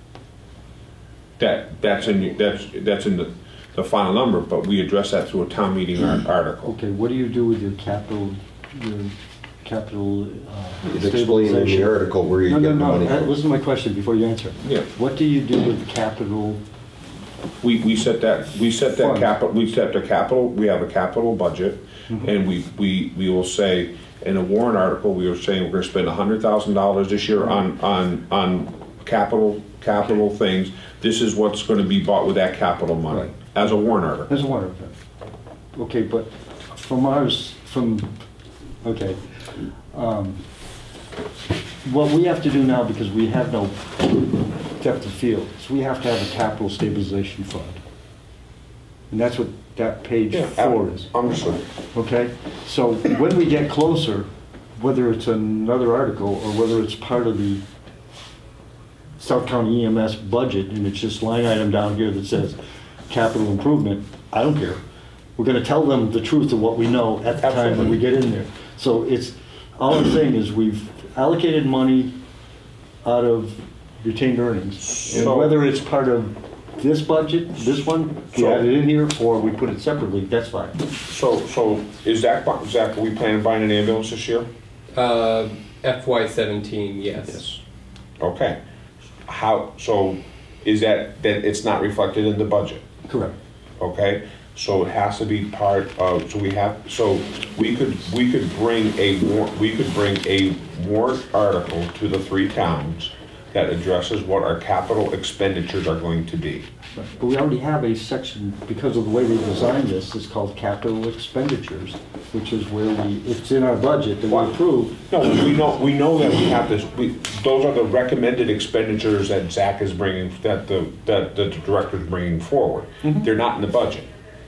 That, that's in, that's, that's in the, the final number, but we address that through a town meeting ar- article. Okay, what do you do with your capital, your capital uh, It's explained in the stabilization? article where you No, get no, the money no, uh, from. listen to my question before you answer. Yeah. What do you do with capital? We, we set that, we set that Funds. capital, we set the capital, we have a capital budget, and we, we, we will say, in a warrant article, we are saying we're gonna spend a hundred thousand dollars this year on, on, on capital, capital things. This is what's gonna be bought with that capital money, Right. as a warrant article. There's a water. Okay, but from ours, from, okay. um, What we have to do now, because we have no depth of field, is we have to have a capital stabilization fund. And that's what that page four is. Understood. Okay, so when we get closer, whether it's another article or whether it's part of the South County E M S budget and it's just line item down here that says capital improvement, I don't care. We're gonna tell them the truth of what we know at the time when we get in there. So it's, all I'm saying is we've allocated money out of retained earnings. And So- whether it's part of this budget, this one, we So- add it in here, or we put it separately, that's fine. So, so, is Zach, bu- Zach, are we planning on buying an ambulance this year? Uh, F Y seventeen, yes. Okay. How, so, is that, that it's not reflected in the budget? Correct. Okay, so it has to be part of, so we have, so we could, we could bring a war, we could bring a warrant article to the three towns that addresses what our capital expenditures are going to be. But we already have a section, because of the way they designed this, it's called capital expenditures, which is where we, it's in our budget that we What? approve. No, we know, we know that we have this, we, those are the recommended expenditures that Zach is bringing, that the, that the director's bringing forward. They're not in the budget.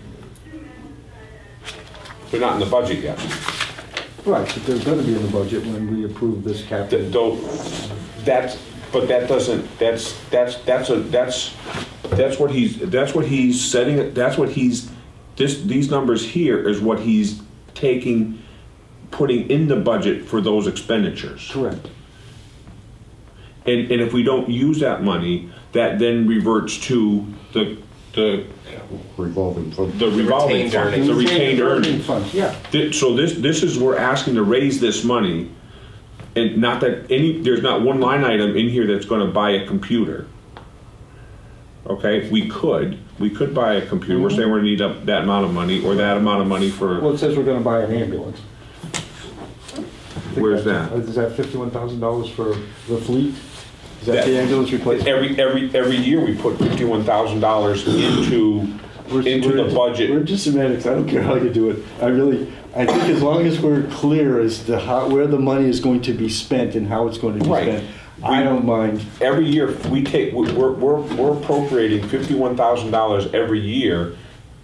They're not in the budget yet. Right, but they're gonna be in the budget when we approve this Th- capital. though, that's, but that doesn't, that's, that's, that's a, that's, that's what he's, that's what he's setting, it. That's what he's, this, these numbers here is what he's taking, putting in the budget for those expenditures. Correct. And, and if we don't use that money, that then reverts to the, the, Revolving fund. the revolving Retained fund, earnings. the retained earnings. Funds, yeah. Thi- So this, this is, we're asking to raise this money, and not that any, there's not one line item in here that's gonna buy a computer. Okay, we could, we could buy a computer, we're saying we're gonna need up that amount of money, or that amount of money Well, for, it says we're gonna buy an ambulance. Where's that? Is that fifty-one thousand dollars for the fleet? Is that the ambulance replacement? Every, every, every year we put fifty-one thousand dollars into, We're- into we're- the budget. We're just semantics, I don't care how you do it. I really, I think as long as we're clear as to how, where the money is going to be spent and how it's going to be Right. spent, I don't mind. Every year, we take, we're, we're, we're appropriating fifty-one thousand dollars every year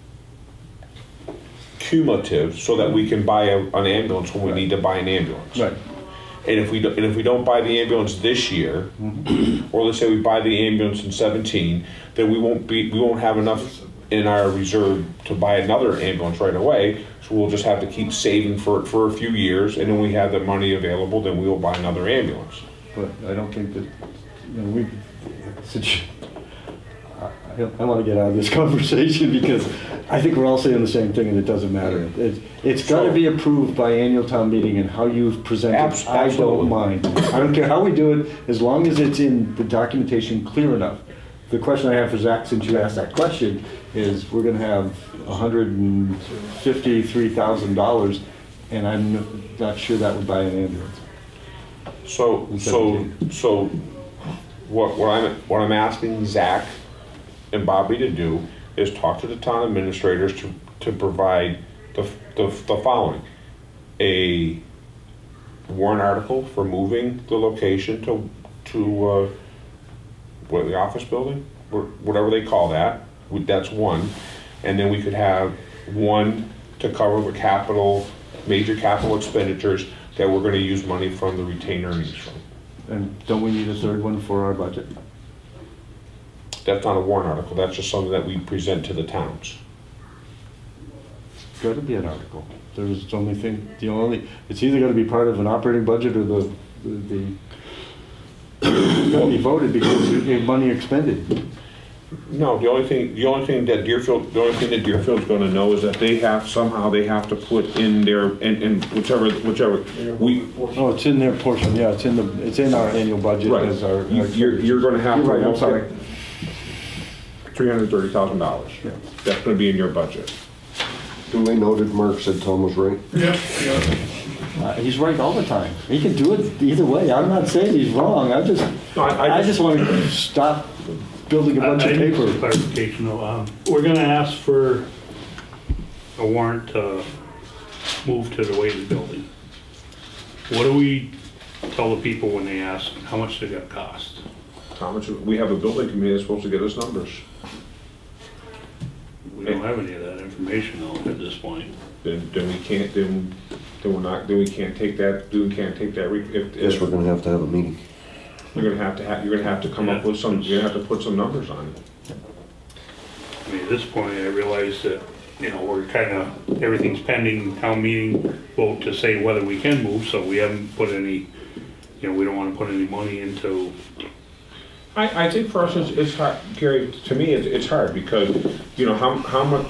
cumulative, so that we can buy a, an ambulance when we need to buy an ambulance. Right. And if we, do, and if we don't buy the ambulance this year, or let's say we buy the ambulance in seventeen, then we won't be, we won't have enough in our reserve to buy another ambulance right away. So we'll just have to keep saving for it for a few years, and then we have the money available, then we will buy another ambulance. But I don't think that, you know, we, since, I, I want to get out of this conversation because I think we're all saying the same thing and it doesn't matter. It, it's got to be approved by annual town meeting, and how you present Abs- it, I absolutely. don't mind. I don't care how we do it, as long as it's in the documentation clear enough. The question I have for Zach, since you asked that question, is we're going to have one hundred fifty-three thousand dollars, and I'm not sure that would buy an ambulance. So, so, so, what, what I'm, what I'm asking Zach and Bobby to do is talk to the town administrators to, to provide the, the, the following. A warrant article for moving the location to, to, uh, what, the office building? Wh- Whatever they call that, We- that's one. And then we could have one to cover the capital, major capital expenditures that we're gonna use money from the retained earnings from. And don't we need a third one for our budget? That's not a warrant article, that's just something that we present to the towns. It's got to be an article. There's the only thing, the only, it's either got to be part of an operating budget or the, the, the- it's got to be voted because you have money expended. No, the only thing, the only thing that Deerfield, the only thing that Deerfield's gonna know is that they have, somehow they have to put in their, in, in whichever, whichever, we, Oh, it's in their portion, yeah, it's in the, it's in our annual budget right, as our. You- you're, you're gonna have to. You're right, I'm sorry. three hundred thirty thousand dollars. Yeah. That's gonna be in your budget. Duly noted, Mark said Tom was right. Yeah, yeah. Uh, He's right all the time. He can do it either way. I'm not saying he's wrong. I just, No, I- I I just want to stop building a bunch I of need some paper. clarification though. Um, We're gonna ask for a warrant to move to the Whaley building. What do we tell the people when they ask how much they're gonna cost? How much, we have a building committee that's supposed to get us numbers. We don't have any of that information though at this point. Then, then we can't, then, then we're not, then we can't take that, then we can't take that, re- if, Guess if, we're gonna have to have a meeting. you're gonna have to have, you're gonna have to come up with some, you're gonna have to put some numbers on it. I mean, at this point, I realize that, you know, we're kind of, everything's pending town meeting vote to say whether we can move, so we haven't put any, you know, we don't want to put any money into, I, I think for us, it's, it's hard, Gary, to me, it's, it's hard, because, you know, how, how much,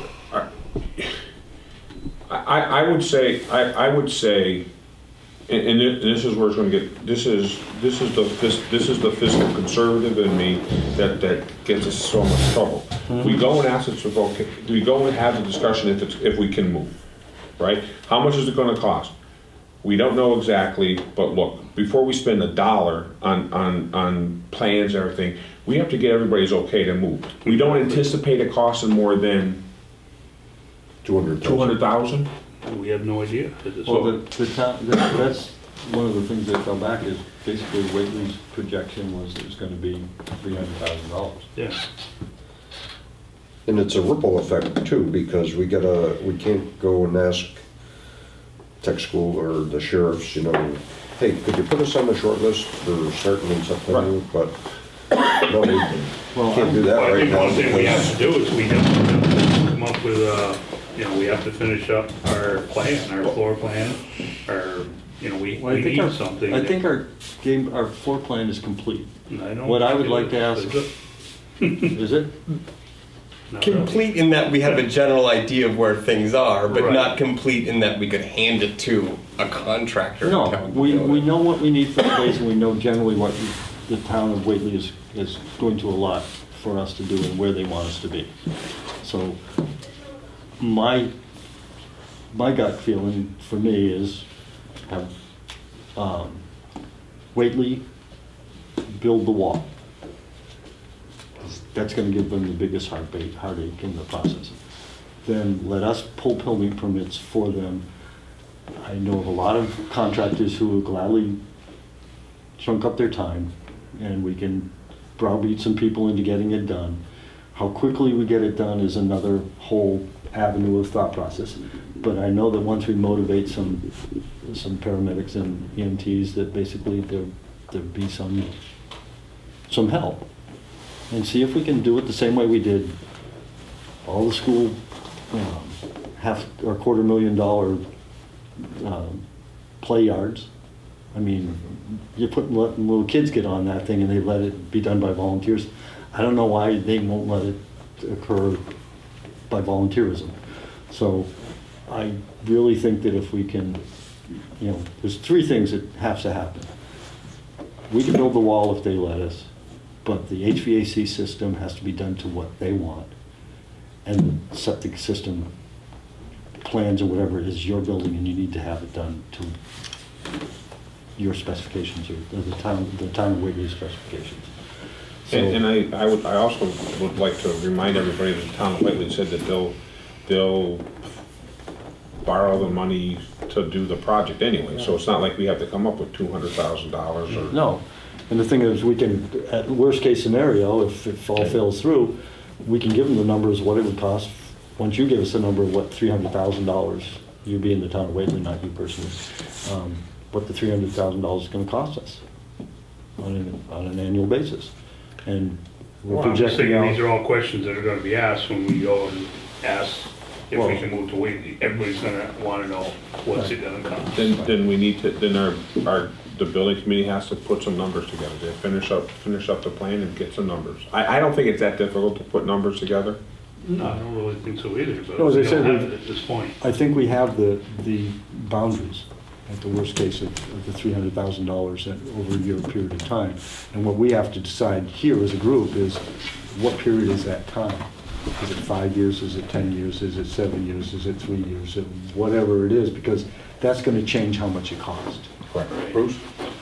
I, I, I would say, I, I would say, and, and thi- this is where it's gonna get, this is, this is the, fis- this is the fiscal conservative in me that, that gets us so much trouble. We go and ask it to vote, we go and have the discussion if it's, if we can move, right? How much is it gonna cost? We don't know exactly, but look, before we spend a dollar on, on, on plans and everything, we have to get everybody's okay to move. We don't anticipate it costing more than Two hundred two hundred thousand. thousand? we have no idea at this Well, point. the, the town, that- that's one of the things that fell back is basically Whately's projection was it was going to be three hundred thousand dollars. Yeah, And it's a ripple effect too, because we gotta, we can't go and ask tech school or the sheriffs, you know, hey, could you put us on the short list for starting in September? But, no, we Well, can't do that well, I right think now one thing we have to because do is we have to come up with, uh, you know, we have to finish up our plan, our floor plan, our, you know, we, Well, we I think our, need something. I think our game, our floor plan is complete. I don't what I think would it like to is. ask- Is it? Is it? Not really. Complete in that we have a general idea of where things are, but Right. not complete in that we could hand it to a contractor. No, to we, build we it. know what we need for the place, and we know generally what the town of Whately is, is going to allot for us to do and where they want us to be. So, my, my gut feeling for me is have um, Whately, build the wall. 'Cause that's gonna give them the biggest heartache, heartache in the process. Then let us pull building permits for them. I know of a lot of contractors who will gladly chunk up their time, and we can browbeat some people into getting it done. How quickly we get it done is another whole avenue of thought process. But I know that once we motivate some, some paramedics and E M Ts, that basically there, there'd be some, some help. And see if we can do it the same way we did all the school, um, half or quarter million dollar um, play yards. I mean, you're putting, letting little kids get on that thing and they let it be done by volunteers. I don't know why they won't let it occur by volunteerism. So I really think that if we can, you know, there's three things that have to happen. We can build the wall if they let us, but the H V A C system has to be done to what they want. And the septic system plans or whatever it is your building, and you need to have it done to your specifications, or the town, the town of Whately's specifications. So, And, and I, I would, I also would like to remind everybody that the town of Whately said that they'll, they'll borrow the money to do the project anyway, so it's not like we have to come up with two hundred thousand dollars or. no, and the thing is, we can, at worst case scenario, if, if all fails through, we can give them the numbers, what it would cost. Once you give us a number of what three hundred thousand dollars, you being the town of Whately, not you personally, um, what the three hundred thousand dollars is gonna cost us on an, on an annual basis. And we're Well, I'm just projecting saying, these out, are all questions that are gonna be asked when we go and ask if Well- we can move to Whately. Everybody's gonna wanna know what's it gonna cost. Then, then we need to, then our, our, the building committee has to put some numbers together. They finish up, finish up the plan and get some numbers. I, I don't think it's that difficult to put numbers together. No, I don't really think so either, but No, as I we don't said, have we've- it at this point. I think we have the, the boundaries at the worst case of, of the three hundred thousand dollars over a year period of time. And what we have to decide here as a group is, what period is that time? Is it five years, is it ten years, is it seven years, is it three years, whatever it is, because that's gonna change how much it costs. Correct. Bruce?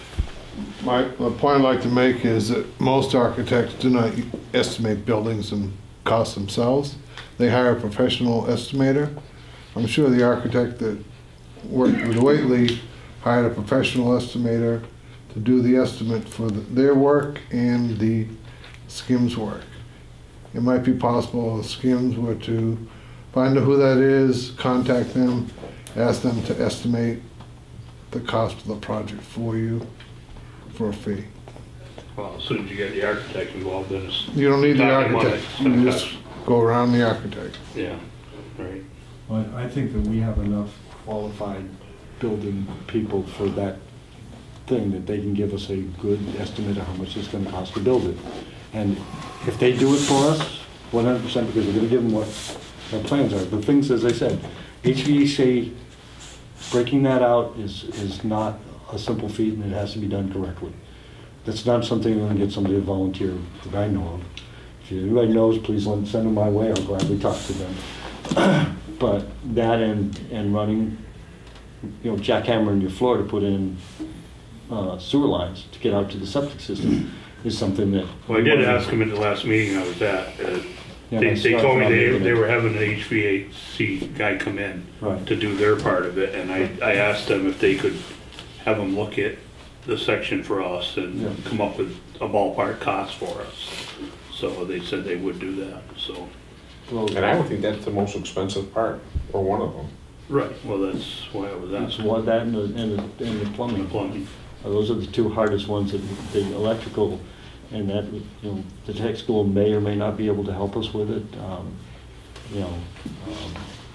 My, the point I'd like to make is that most architects do not estimate buildings and costs themselves. They hire a professional estimator. I'm sure the architect that worked with Whately hired a professional estimator to do the estimate for the, their work and the Skims work. It might be possible if Skims were to find out who that is, contact them, ask them to estimate the cost of the project for you for a fee. Well, as soon as you get the architect involved, then it's, You don't need the Talking money, architect, it's gonna you just cost. go around the architect. yeah, right. Well, I think that we have enough qualified building people for that thing, that they can give us a good estimate of how much it's gonna cost to build it. And if they do it for us, one hundred percent, because we're gonna give them what our plans are. The things, as I said, H V A C, breaking that out is, is not a simple feat, and it has to be done correctly. That's not something we're gonna get somebody to volunteer that I know of. If anybody knows, please let- send them my way, I'll gladly talk to them. But that and, and running, you know, jackhammering your floor to put in uh, sewer lines to get out to the septic system is something that. Well, I did ask them at the last meeting I was at, uh, Yeah, they, that's they not told me from they, the they were having an H V A C guy come in Right. to do their part of it, and I, I asked them if they could have them look at the section for us Yeah. and come up with a ballpark cost for us. So they said they would do that, so. Well, And I don't think that's the most expensive part, or one of them. Right, well, that's why I was It's asking. one, that and the, and the, and the plumbing. Plumbing. Uh, Those are the two hardest ones, that the electrical, and that, you know, the tech school may or may not be able to help us with it. Um, You know, um,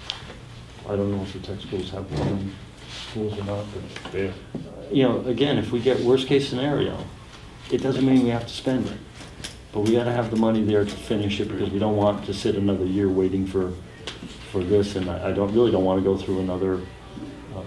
I don't know if the tech schools have plumbing schools or not, but, Yeah. you know, again, if we get worst case scenario, it doesn't mean we have to spend it. But we gotta have the money there to finish it, because we don't want to sit another year waiting for, for this, and I I don't, really don't wanna go through another uh,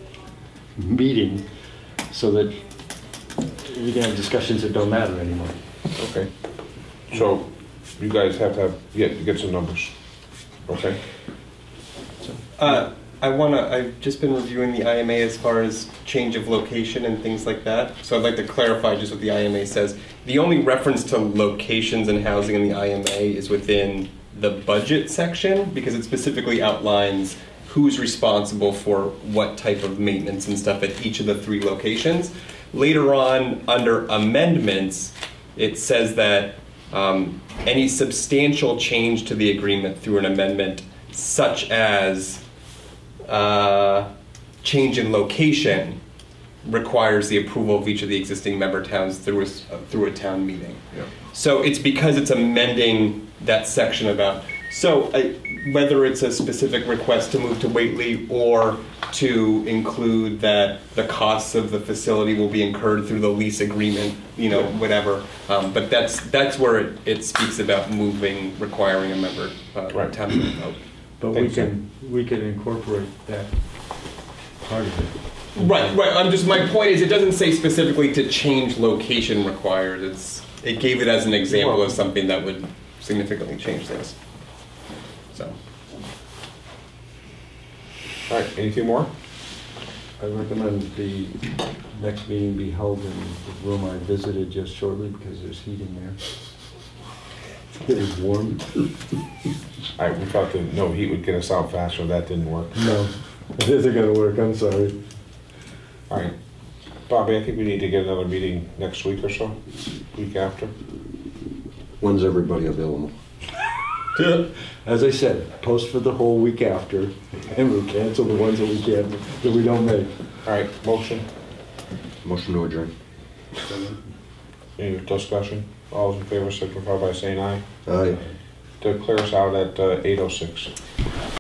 meeting so that we can have discussions that don't matter anymore. Okay. So you guys have to have, get, get some numbers. Okay? Uh, I wanna, I've just been reviewing the I M A as far as change of location and things like that. So I'd like to clarify just what the I M A says. The only reference to locations and housing in the I M A is within the budget section, because it specifically outlines who's responsible for what type of maintenance and stuff at each of the three locations. Later on, under amendments, it says that um, any substantial change to the agreement through an amendment, such as uh, change in location, requires the approval of each of the existing member towns through a, through a town meeting. Yeah. So it's because it's amending that section about, so uh, whether it's a specific request to move to Whately or to include that the costs of the facility will be incurred through the lease agreement, you know, whatever. Um, but that's that's where it, it speaks about moving, requiring a member uh, Right. town meeting vote. But we Thanks, can, we can incorporate that part of it. Right, right. I'm just, my point is, it doesn't say specifically to change location required. It's it gave it as an example of something that would significantly change things. So. All right, anything more? I recommend the next meeting be held in the room I visited just shortly because there's heat in there. It is warm. All right, we thought that no heat would get us out faster. That didn't work. No, it isn't gonna work, I'm sorry. All right. Bobby, I think we need to get another meeting next week or so, week after. When's everybody available? As I said, post for the whole week after, and we'll cancel the ones that we can't, that we don't make. All right, motion. Motion to adjourn. Any discussion? All those in favor signify by saying aye. Aye. To clear us out at uh, eight oh six.